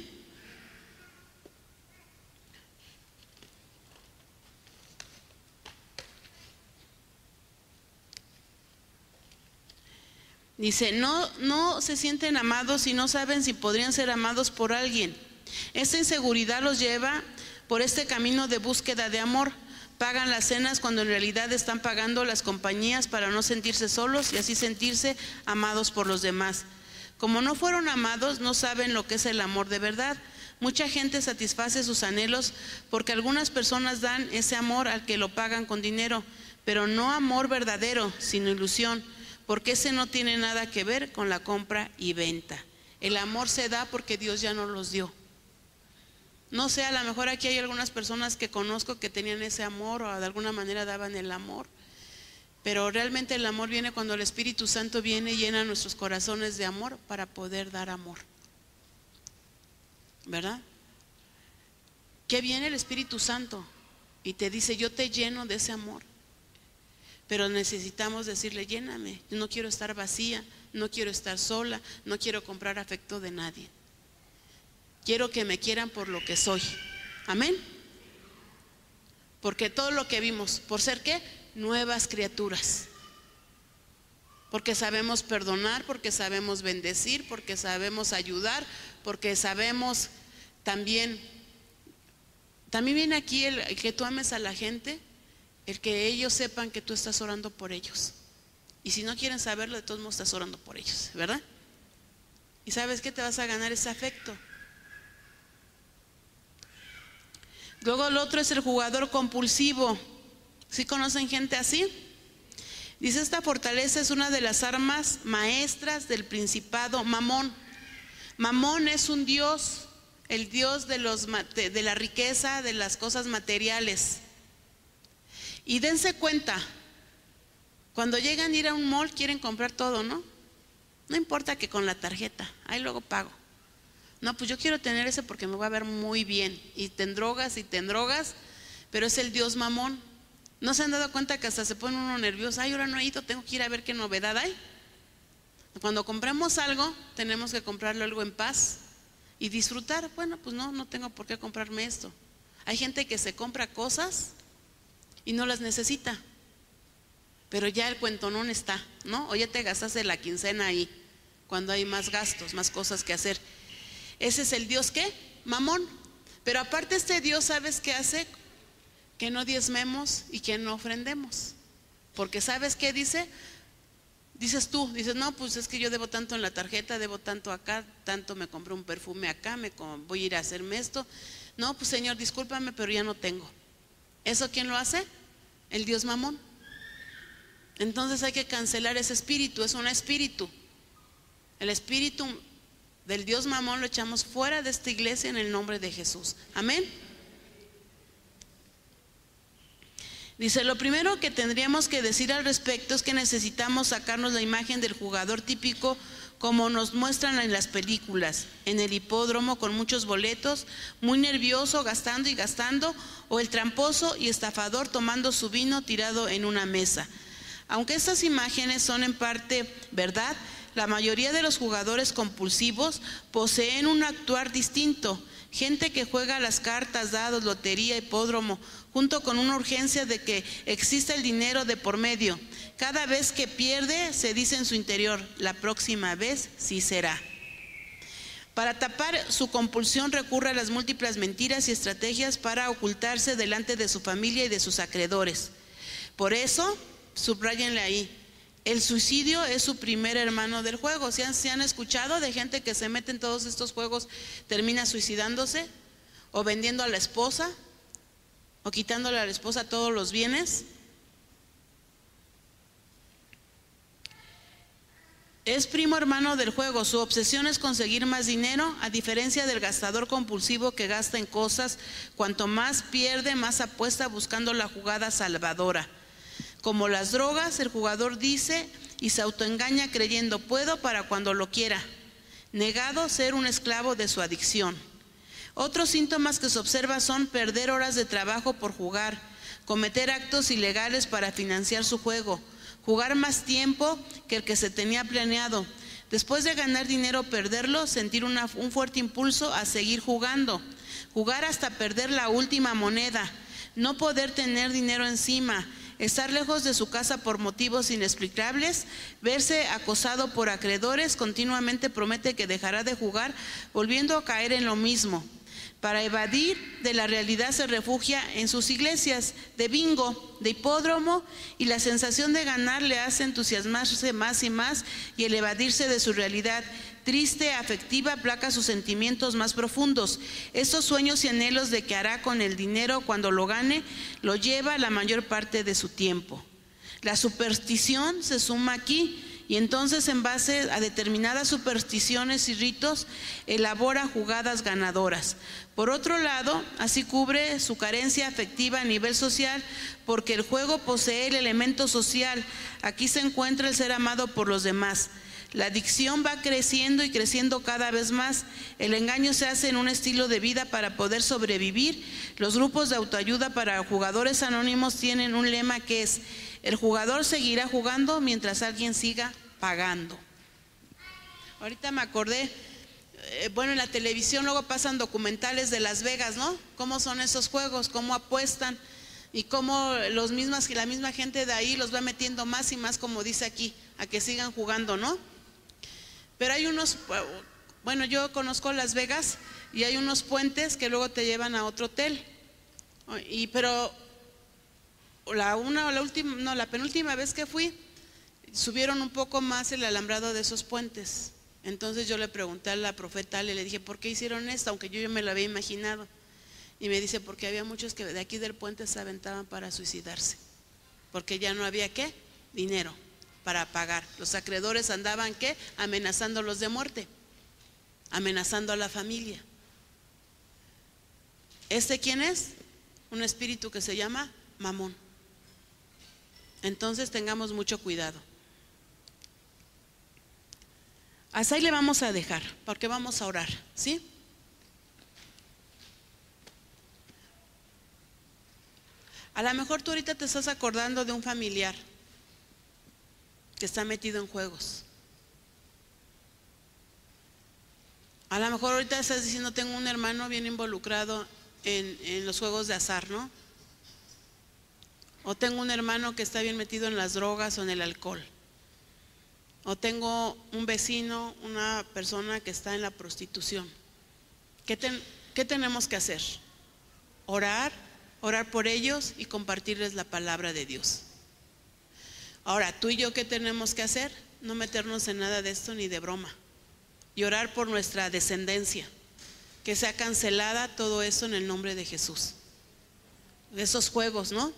Dice, no, no se sienten amados y no saben si podrían ser amados por alguien. Esta inseguridad los lleva por este camino de búsqueda de amor. Pagan las cenas cuando en realidad están pagando las compañías para no sentirse solos y así sentirse amados por los demás. Como no fueron amados, no saben lo que es el amor de verdad. Mucha gente satisface sus anhelos porque algunas personas dan ese amor al que lo pagan con dinero, pero no amor verdadero, sino ilusión, porque ese no tiene nada que ver con la compra y venta. El amor se da porque Dios ya nos los dio. No sé, a lo mejor aquí hay algunas personas que conozco que tenían ese amor o de alguna manera daban el amor, pero realmente el amor viene cuando el Espíritu Santo viene y llena nuestros corazones de amor para poder dar amor, ¿verdad? Que viene el Espíritu Santo y te dice, yo te lleno de ese amor, pero necesitamos decirle, lléname, no quiero estar vacía, no quiero estar sola, no quiero comprar afecto de nadie. Quiero que me quieran por lo que soy. Amén. Porque todo lo que vimos, ¿por ser qué? Nuevas criaturas. Porque sabemos perdonar, porque sabemos bendecir, porque sabemos ayudar, porque sabemos también, también viene aquí el, el que tú ames a la gente, el que ellos sepan que tú estás orando por ellos. Y si no quieren saberlo, de todos modos estás orando por ellos, ¿verdad? Y sabes que te vas a ganar ese afecto. Luego el otro es el jugador compulsivo. ¿Sí conocen gente así? Dice, esta fortaleza es una de las armas maestras del principado Mamón. Mamón es un dios, el dios de, los, de la riqueza, de las cosas materiales. Y dense cuenta, cuando llegan a ir a un mall quieren comprar todo, ¿no? No importa que con la tarjeta, ahí luego pago. No, pues yo quiero tener ese porque me voy a ver muy bien. Y te drogas y te drogas, pero es el dios Mamón. ¿No se han dado cuenta que hasta se pone uno nervioso? Ay, ahora no he ido, tengo que ir a ver qué novedad hay. Cuando compramos algo, tenemos que comprarlo algo en paz y disfrutar. Bueno, pues no, no tengo por qué comprarme esto. Hay gente que se compra cosas y no las necesita, pero ya el cuentonón está, ¿no? O ya te gastaste la quincena ahí, cuando hay más gastos, más cosas que hacer. Ese es el dios, ¿qué? Mamón. Pero aparte este dios, ¿sabes qué hace? que no diezmemos y que no ofrendemos. Porque ¿sabes qué dice? Dices tú, dices, no, pues es que yo debo tanto en la tarjeta, debo tanto acá, tanto me compré un perfume acá, me voy a ir a hacerme esto. No, pues Señor, discúlpame, pero ya no tengo. ¿Eso quién lo hace? El Dios Mamón. Entonces hay que cancelar ese espíritu, es un espíritu. El espíritu del Dios Mamón lo echamos fuera de esta iglesia en el nombre de Jesús. Amén. Dice, lo primero que tendríamos que decir al respecto es que necesitamos sacarnos la imagen del jugador típico como nos muestran en las películas, en el hipódromo con muchos boletos, muy nervioso, gastando y gastando, o el tramposo y estafador tomando su vino tirado en una mesa. Aunque estas imágenes son en parte verdad, la mayoría de los jugadores compulsivos poseen un actuar distinto. Gente que juega las cartas, dados, lotería, hipódromo, junto con una urgencia de que exista el dinero de por medio. Cada vez que pierde, se dice en su interior, la próxima vez sí será. Para tapar su compulsión recurre a las múltiples mentiras y estrategias para ocultarse delante de su familia y de sus acreedores. Por eso, subrayenle ahí, el suicidio es su primer hermano del juego. ¿Se han, ¿se han escuchado de gente que se mete en todos estos juegos, termina suicidándose, o vendiendo a la esposa, o quitándole a la esposa todos los bienes? Es primo hermano del juego. Su obsesión es conseguir más dinero, a diferencia del gastador compulsivo que gasta en cosas. Cuanto más pierde, más apuesta buscando la jugada salvadora. Como las drogas, el jugador dice y se autoengaña creyendo puedo para cuando lo quiera, negado ser un esclavo de su adicción. Otros síntomas que se observan son perder horas de trabajo por jugar, cometer actos ilegales para financiar su juego, jugar más tiempo que el que se tenía planeado. Después de ganar dinero, perderlo, sentir una, un fuerte impulso a seguir jugando, jugar hasta perder la última moneda, no poder tener dinero encima, estar lejos de su casa por motivos inexplicables, verse acosado por acreedores, continuamente promete que dejará de jugar, volviendo a caer en lo mismo. Para evadir de la realidad se refugia en sus iglesias de bingo, de hipódromo, y la sensación de ganar le hace entusiasmarse más y más, y el evadirse de su realidad triste, afectiva, aplaca sus sentimientos más profundos. Estos sueños y anhelos de que hará con el dinero cuando lo gane, lo lleva la mayor parte de su tiempo. La superstición se suma aquí, y entonces en base a determinadas supersticiones y ritos, elabora jugadas ganadoras. Por otro lado, así cubre su carencia afectiva a nivel social, porque el juego posee el elemento social. Aquí se encuentra el ser amado por los demás. La adicción va creciendo y creciendo cada vez más. El engaño se hace en un estilo de vida para poder sobrevivir. Los grupos de autoayuda para jugadores anónimos tienen un lema que es: el jugador seguirá jugando mientras alguien siga pagando. Ahorita me acordé, eh, bueno, en la televisión luego pasan documentales de Las Vegas, ¿no? Cómo son esos juegos, cómo apuestan y cómo los mismas, la misma gente de ahí los va metiendo más y más, como dice aquí, a que sigan jugando, ¿no? Pero hay unos, bueno, yo conozco Las Vegas y hay unos puentes que luego te llevan a otro hotel. Y pero la una o la última, no, la penúltima vez que fui, subieron un poco más el alambrado de esos puentes. Entonces yo le pregunté a la profeta y le dije, ¿por qué hicieron esto? Aunque yo ya me lo había imaginado. Y me dice, porque había muchos que de aquí del puente se aventaban para suicidarse, porque ya no había, ¿qué? Dinero para pagar. Los acreedores andaban, ¿qué? Amenazándolos de muerte, amenazando a la familia. ¿Este quién es? Un espíritu que se llama Mamón. Entonces tengamos mucho cuidado. Hasta ahí le vamos a dejar, porque vamos a orar, ¿sí? A lo mejor tú ahorita te estás acordando de un familiar que está metido en juegos. A lo mejor ahorita estás diciendo, tengo un hermano bien involucrado en, en los juegos de azar, ¿no? O tengo un hermano que está bien metido en las drogas o en el alcohol. O tengo un vecino, una persona que está en la prostitución. ¿Qué, ten, qué tenemos que hacer? Orar orar por ellos y compartirles la palabra de Dios. Ahora, tú y yo, ¿qué tenemos que hacer? No meternos en nada de esto ni de broma. Y orar por nuestra descendencia, que sea cancelada todo eso en el nombre de Jesús. De esos juegos, ¿no?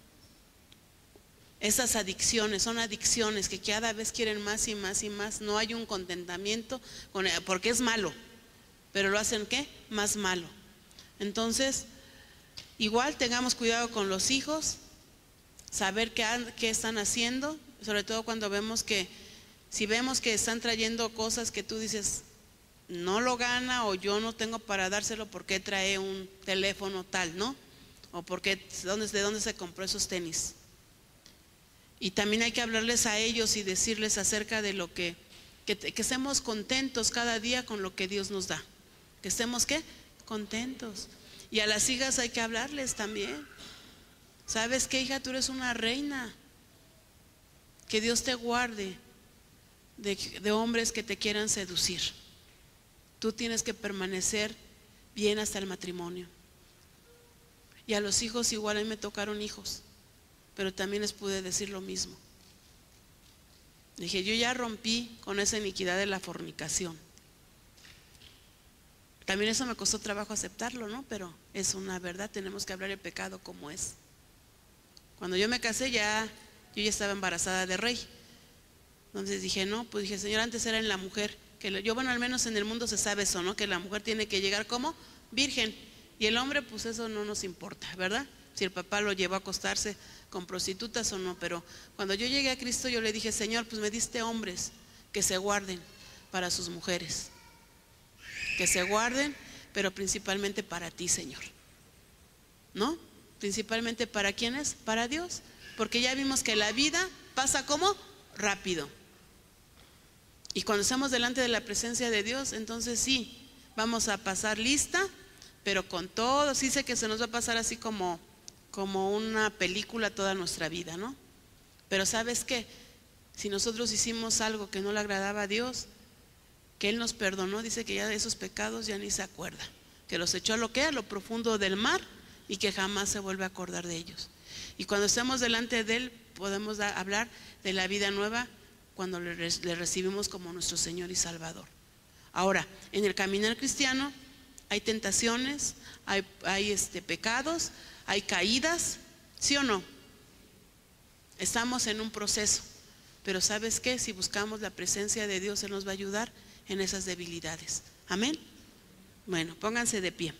Esas adicciones, son adicciones que cada vez quieren más y más y más. No hay un contentamiento, con, porque es malo, pero lo hacen ¿qué? Más malo. Entonces, igual tengamos cuidado con los hijos, saber qué, qué están haciendo, sobre todo cuando vemos que, si vemos que están trayendo cosas que tú dices, no lo gana, o yo no tengo para dárselo porque trae un teléfono tal, ¿no? O porque, ¿de dónde, de dónde se compró esos tenis? Y también hay que hablarles a ellos y decirles acerca de lo que, que, que estemos contentos cada día con lo que Dios nos da. Que estemos, ¿qué? Contentos. Y a las hijas hay que hablarles también. ¿Sabes qué, hija? Tú eres una reina. Que Dios te guarde de, de hombres que te quieran seducir. Tú tienes que permanecer bien hasta el matrimonio. Y a los hijos igual, a mí me tocaron hijos, pero también les pude decir lo mismo. Dije, yo ya rompí con esa iniquidad de la fornicación. También eso me costó trabajo aceptarlo, ¿no? Pero es una verdad, tenemos que hablar el pecado como es. Cuando yo me casé ya, yo ya estaba embarazada de rey. Entonces dije, no, pues dije, Señor, antes era en la mujer. Que yo, bueno, al menos en el mundo se sabe eso, ¿no? Que la mujer tiene que llegar como virgen. Y el hombre, pues eso no nos importa, ¿verdad? Si el papá lo llevó a acostarse con prostitutas o no. Pero cuando yo llegué a Cristo, yo le dije, Señor, pues me diste hombres que se guarden para sus mujeres. Que se guarden, pero principalmente para ti, Señor. ¿No? Principalmente para quiénes, para Dios. Porque ya vimos que la vida pasa como rápido. Y cuando estamos delante de la presencia de Dios, entonces sí, vamos a pasar lista, pero con todo, sí sé que se nos va a pasar así como, como una película toda nuestra vida, ¿no? Pero ¿sabes qué? Si nosotros hicimos algo que no le agradaba a Dios, que Él nos perdonó, dice que ya de esos pecados ya ni se acuerda, que los echó a lo que a lo profundo del mar y que jamás se vuelve a acordar de ellos. Y cuando estemos delante de Él, podemos da, hablar de la vida nueva cuando le, le recibimos como nuestro Señor y Salvador. Ahora, en el caminar cristiano hay tentaciones, hay, hay este, pecados, hay caídas, ¿sí o no? Estamos en un proceso, pero ¿sabes qué? Si buscamos la presencia de Dios, Él nos va a ayudar en esas debilidades. Amén. Bueno, pónganse de pie.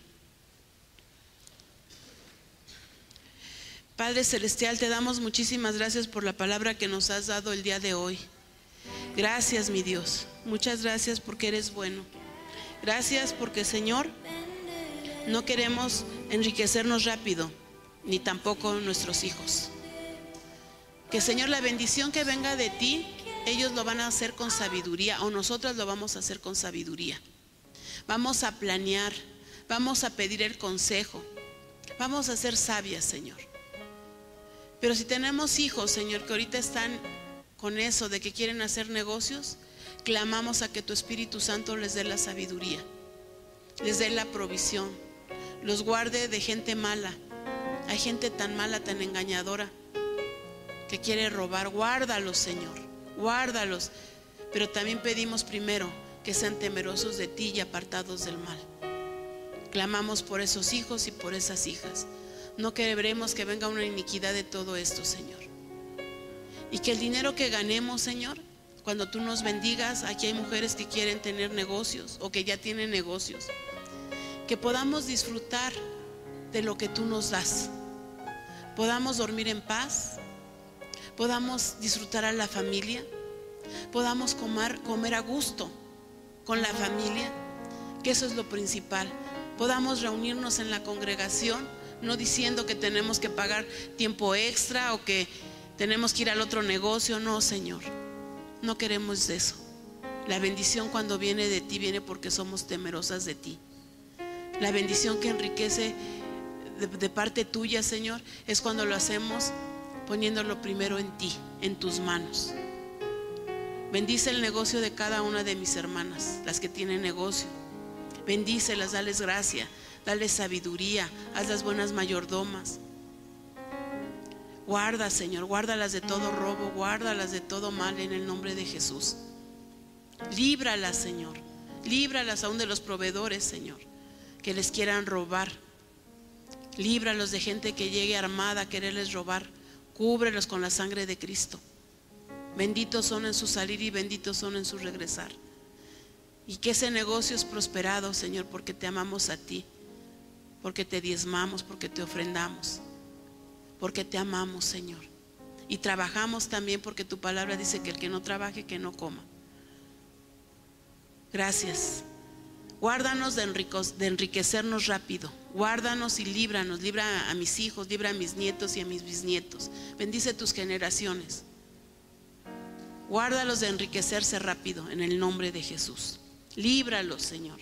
Padre Celestial, te damos muchísimas gracias por la palabra que nos has dado el día de hoy. Gracias, mi Dios. Muchas gracias porque eres bueno. Gracias porque, Señor, no queremos enriquecernos rápido, ni tampoco nuestros hijos. Que, Señor, la bendición que venga de ti, ellos lo van a hacer con sabiduría, o nosotras lo vamos a hacer con sabiduría. Vamos a planear, vamos a pedir el consejo, vamos a ser sabias, Señor. Pero si tenemos hijos, Señor, que ahorita están con eso de que quieren hacer negocios, clamamos a que tu Espíritu Santo les dé la sabiduría, les dé la provisión, los guarde de gente mala. Hay gente tan mala, tan engañadora, que quiere robar. Guárdalos, Señor, guárdalos. Pero también pedimos primero que sean temerosos de ti y apartados del mal. Clamamos por esos hijos y por esas hijas. No queremos que venga una iniquidad de todo esto, Señor. Y que el dinero que ganemos, Señor, cuando tú nos bendigas, aquí hay mujeres que quieren tener negocios o que ya tienen negocios, que podamos disfrutar de lo que tú nos das, podamos dormir en paz, podamos disfrutar a la familia, podamos comer, comer a gusto con la familia, que eso es lo principal. Podamos reunirnos en la congregación, no diciendo que tenemos que pagar tiempo extra o que tenemos que ir al otro negocio. No, Señor, no queremos eso. La bendición cuando viene de ti, viene porque somos temerosas de ti. La bendición que enriquece de, de parte tuya, Señor, es cuando lo hacemos poniéndolo primero en ti, en tus manos. Bendice el negocio de cada una de mis hermanas, las que tienen negocio. Bendícelas, dales gracia, dale sabiduría, hazlas buenas mayordomas. Guarda, Señor, guárdalas de todo robo, guárdalas de todo mal en el nombre de Jesús. Líbralas, Señor, líbralas aún de los proveedores, Señor, que les quieran robar. Líbralos de gente que llegue armada a quererles robar. Cúbrelos con la sangre de Cristo. Benditos son en su salir y benditos son en su regresar. Y que ese negocio es prosperado, Señor, porque te amamos a ti, porque te diezmamos, porque te ofrendamos, porque te amamos, Señor. Y trabajamos también porque tu palabra dice que el que no trabaje, que no coma. Gracias. Guárdanos de, enricos, de enriquecernos rápido. Guárdanos y líbranos. Libra a mis hijos, libra a mis nietos y a mis bisnietos. Bendice tus generaciones. Guárdalos de enriquecerse rápido en el nombre de Jesús. Líbralos, Señor.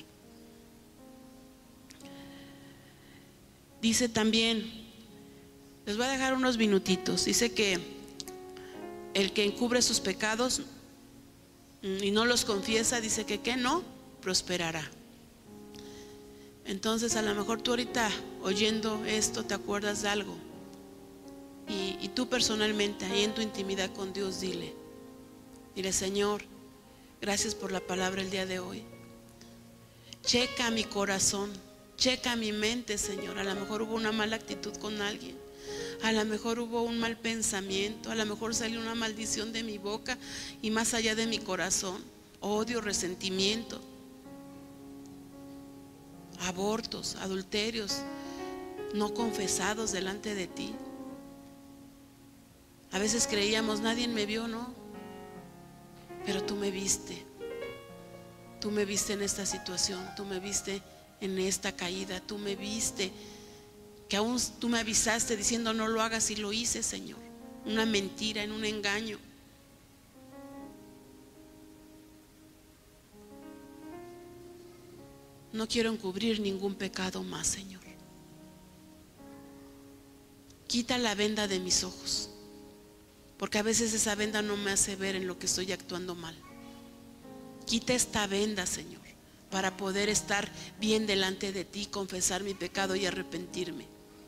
Dice también, les voy a dejar unos minutitos. Dice que el que encubre sus pecados y no los confiesa, dice que que no prosperará. Entonces a lo mejor tú ahorita oyendo esto te acuerdas de algo y, y tú personalmente ahí en tu intimidad con Dios dile, dile: Señor, gracias por la palabra el día de hoy. Checa mi corazón, checa mi mente, Señor. A lo mejor hubo una mala actitud con alguien, a lo mejor hubo un mal pensamiento, a lo mejor salió una maldición de mi boca y más allá de mi corazón, odio, resentimiento, abortos, adulterios no confesados delante de ti. A veces creíamos, nadie me vio, ¿no? Pero tú me viste. Tú me viste en esta situación, tú me viste en esta caída, tú me viste, que aún tú me avisaste diciendo no lo hagas y lo hice, Señor. Una mentira, en un engaño. No quiero encubrir ningún pecado más, Señor. Quita la venda de mis ojos, porque a veces esa venda no me hace ver en lo que estoy actuando mal. Quita esta venda, Señor, para poder estar bien delante de ti, confesar mi pecado y arrepentirme.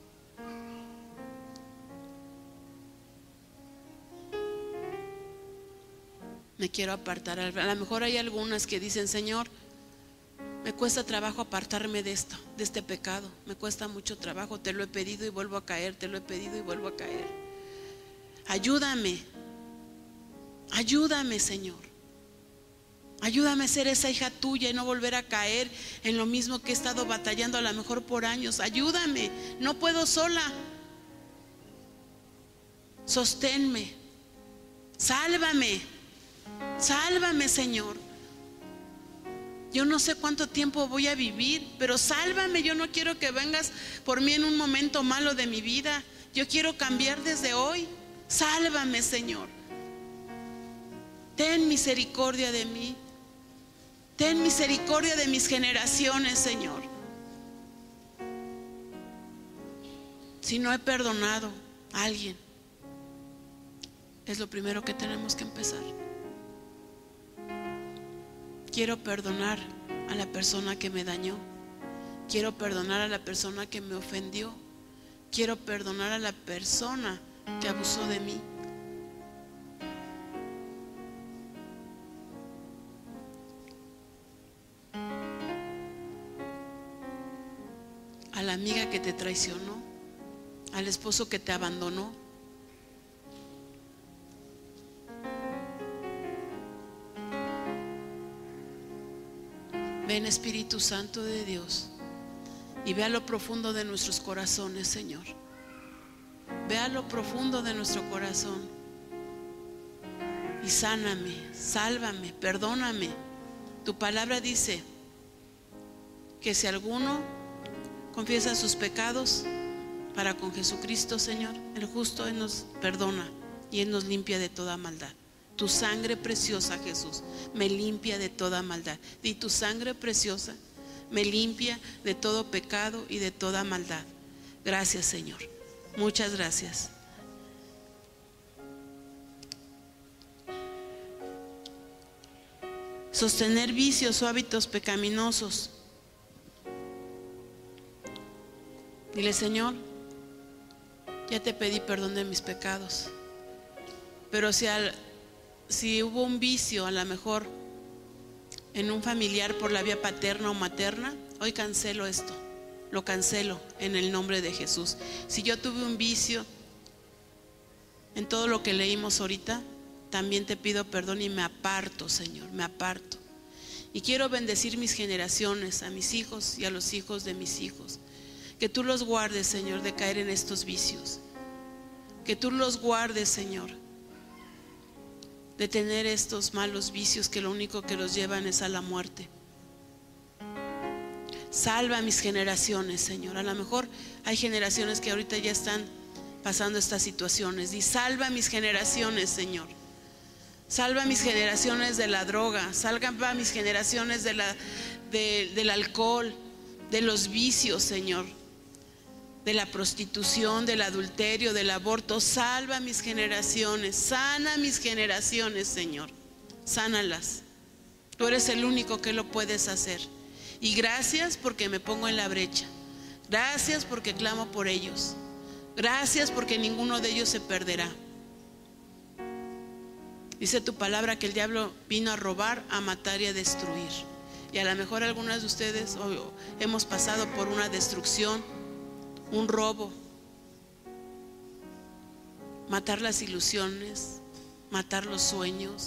Me quiero apartar. A lo mejor hay algunas que dicen: Señor, me cuesta trabajo apartarme de esto, de este pecado. Me cuesta mucho trabajo. Te lo he pedido y vuelvo a caer. Te lo he pedido y vuelvo a caer. Ayúdame. Ayúdame, Señor. Ayúdame a ser esa hija tuya y no volver a caer en lo mismo que he estado batallando a lo mejor por años. Ayúdame. No puedo sola. Sosténme. Sálvame. Sálvame, Señor. Yo no sé cuánto tiempo voy a vivir, pero sálvame. Yo no quiero que vengas por mí en un momento malo de mi vida. Yo quiero cambiar desde hoy. Sálvame, Señor. Ten misericordia de mí. Ten misericordia de mis generaciones, Señor. Si no he perdonado a alguien, es lo primero que tenemos que empezar. Quiero perdonar a la persona que me dañó. Quiero perdonar a la persona que me ofendió. Quiero perdonar a la persona que abusó de mí. A la amiga que te traicionó, al esposo que te abandonó. Ven, Espíritu Santo de Dios, y ve a lo profundo de nuestros corazones, Señor. Ve a lo profundo de nuestro corazón y sáname, sálvame, perdóname. Tu palabra dice que si alguno confiesa sus pecados para con Jesucristo, Señor, el justo, Él nos perdona y Él nos limpia de toda maldad. Tu sangre preciosa, Jesús, me limpia de toda maldad. Y tu sangre preciosa me limpia de todo pecado y de toda maldad. Gracias, Señor. Muchas gracias. Sostener vicios o hábitos pecaminosos Dile: Señor, ya te pedí perdón de mis pecados, pero si, al, si hubo un vicio, a lo mejor en un familiar por la vía paterna o materna, hoy cancelo esto, lo cancelo en el nombre de Jesús. Si yo tuve un vicio en todo lo que leímos ahorita, también te pido perdón y me aparto, Señor, me aparto. Y quiero bendecir mis generaciones, a mis hijos y a los hijos de mis hijos. Que tú los guardes, Señor, de caer en estos vicios. Que tú los guardes, Señor, de tener estos malos vicios que lo único que los llevan es a la muerte. Salva a mis generaciones, Señor. A lo mejor hay generaciones que ahorita ya están pasando estas situaciones. Y salva a mis generaciones, Señor. Salva a mis generaciones de la droga. Salva a mis generaciones de la, de, del alcohol, de los vicios, Señor, de la prostitución, del adulterio, del aborto. Salva a mis generaciones. Sana a mis generaciones, Señor. Sánalas. Tú eres el único que lo puedes hacer. Y gracias porque me pongo en la brecha. Gracias porque clamo por ellos. Gracias porque ninguno de ellos se perderá. Dice tu palabra que el diablo vino a robar, a matar y a destruir. Y a lo mejor algunas de ustedes hoy hemos pasado por una destrucción, un robo, matar las ilusiones, matar los sueños,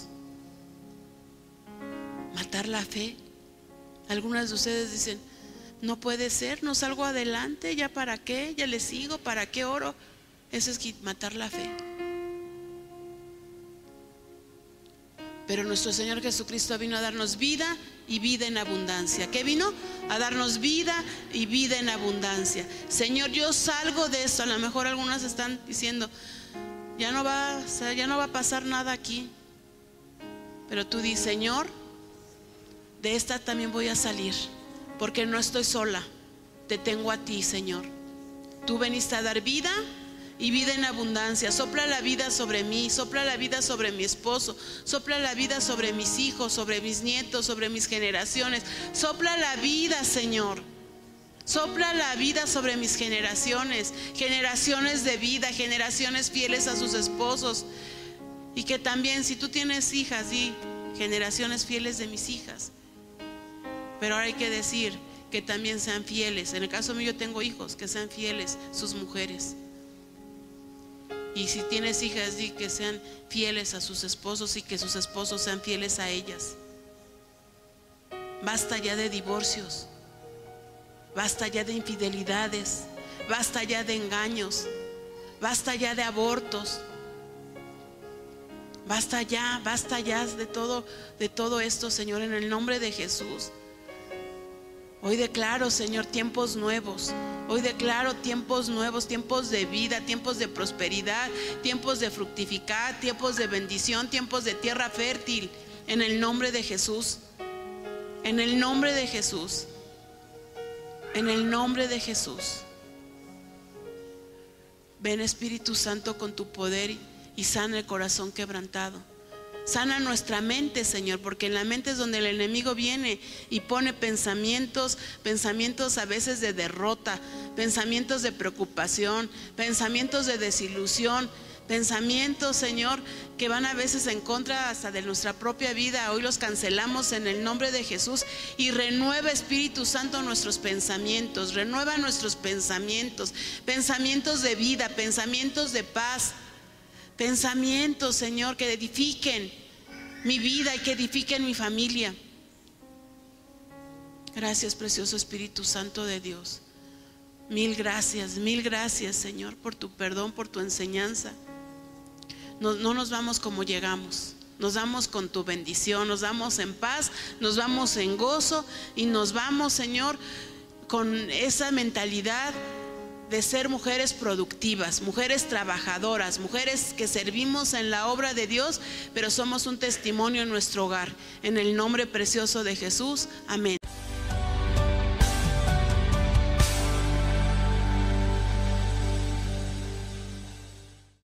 matar la fe. Algunas de ustedes dicen: no puede ser, no salgo adelante, ya para qué, ya le sigo, para qué oro. Eso es matar la fe. Pero nuestro Señor Jesucristo vino a darnos vida y vida en abundancia. ¿Qué vino? A darnos vida y vida en abundancia. Señor, yo salgo de esto. A lo mejor algunas están diciendo: ya no va, ya no va a pasar nada aquí. Pero tú di: Señor, de esta también voy a salir, porque no estoy sola. Te tengo a ti, Señor. Tú veniste a dar vida y vida en abundancia. Sopla la vida sobre mí, sopla la vida sobre mi esposo, sopla la vida sobre mis hijos, sobre mis nietos, sobre mis generaciones. Sopla la vida, Señor. Sopla la vida sobre mis generaciones, generaciones de vida, generaciones fieles a sus esposos. Y que también, si tú tienes hijas, di: generaciones fieles de mis hijas. Pero ahora hay que decir que también sean fieles. En el caso mío, yo tengo hijos, que sean fieles sus mujeres. Y si tienes hijas, di que sean fieles a sus esposos y que sus esposos sean fieles a ellas. Basta ya de divorcios, basta ya de infidelidades, basta ya de engaños, basta ya de abortos, basta ya, basta ya de todo, de todo esto, Señor, en el nombre de Jesús. Hoy declaro, Señor, tiempos nuevos. Hoy declaro tiempos nuevos, tiempos de vida, tiempos de prosperidad, tiempos de fructificar, tiempos de bendición, tiempos de tierra fértil. En el nombre de Jesús. En el nombre de Jesús. En el nombre de Jesús. Ven, Espíritu Santo, con tu poder y, y sana el corazón quebrantado. Sana nuestra mente, Señor, porque en la mente es donde el enemigo viene y pone pensamientos, pensamientos a veces de derrota, pensamientos de preocupación, pensamientos de desilusión, pensamientos, Señor, que van a veces en contra hasta de nuestra propia vida. Hoy los cancelamos en el nombre de Jesús y renueva, Espíritu Santo, nuestros pensamientos, renueva nuestros pensamientos, pensamientos de vida, pensamientos de paz. Pensamientos, Señor, que edifiquen mi vida y que edifiquen mi familia. Gracias, precioso Espíritu Santo de Dios. Mil gracias, mil gracias, Señor, por tu perdón, por tu enseñanza. No, no nos vamos como llegamos. Nos vamos con tu bendición, nos vamos en paz, nos vamos en gozo y nos vamos, Señor, con esa mentalidad de ser mujeres productivas, mujeres trabajadoras, mujeres que servimos en la obra de Dios, pero somos un testimonio en nuestro hogar. En el nombre precioso de Jesús, amén.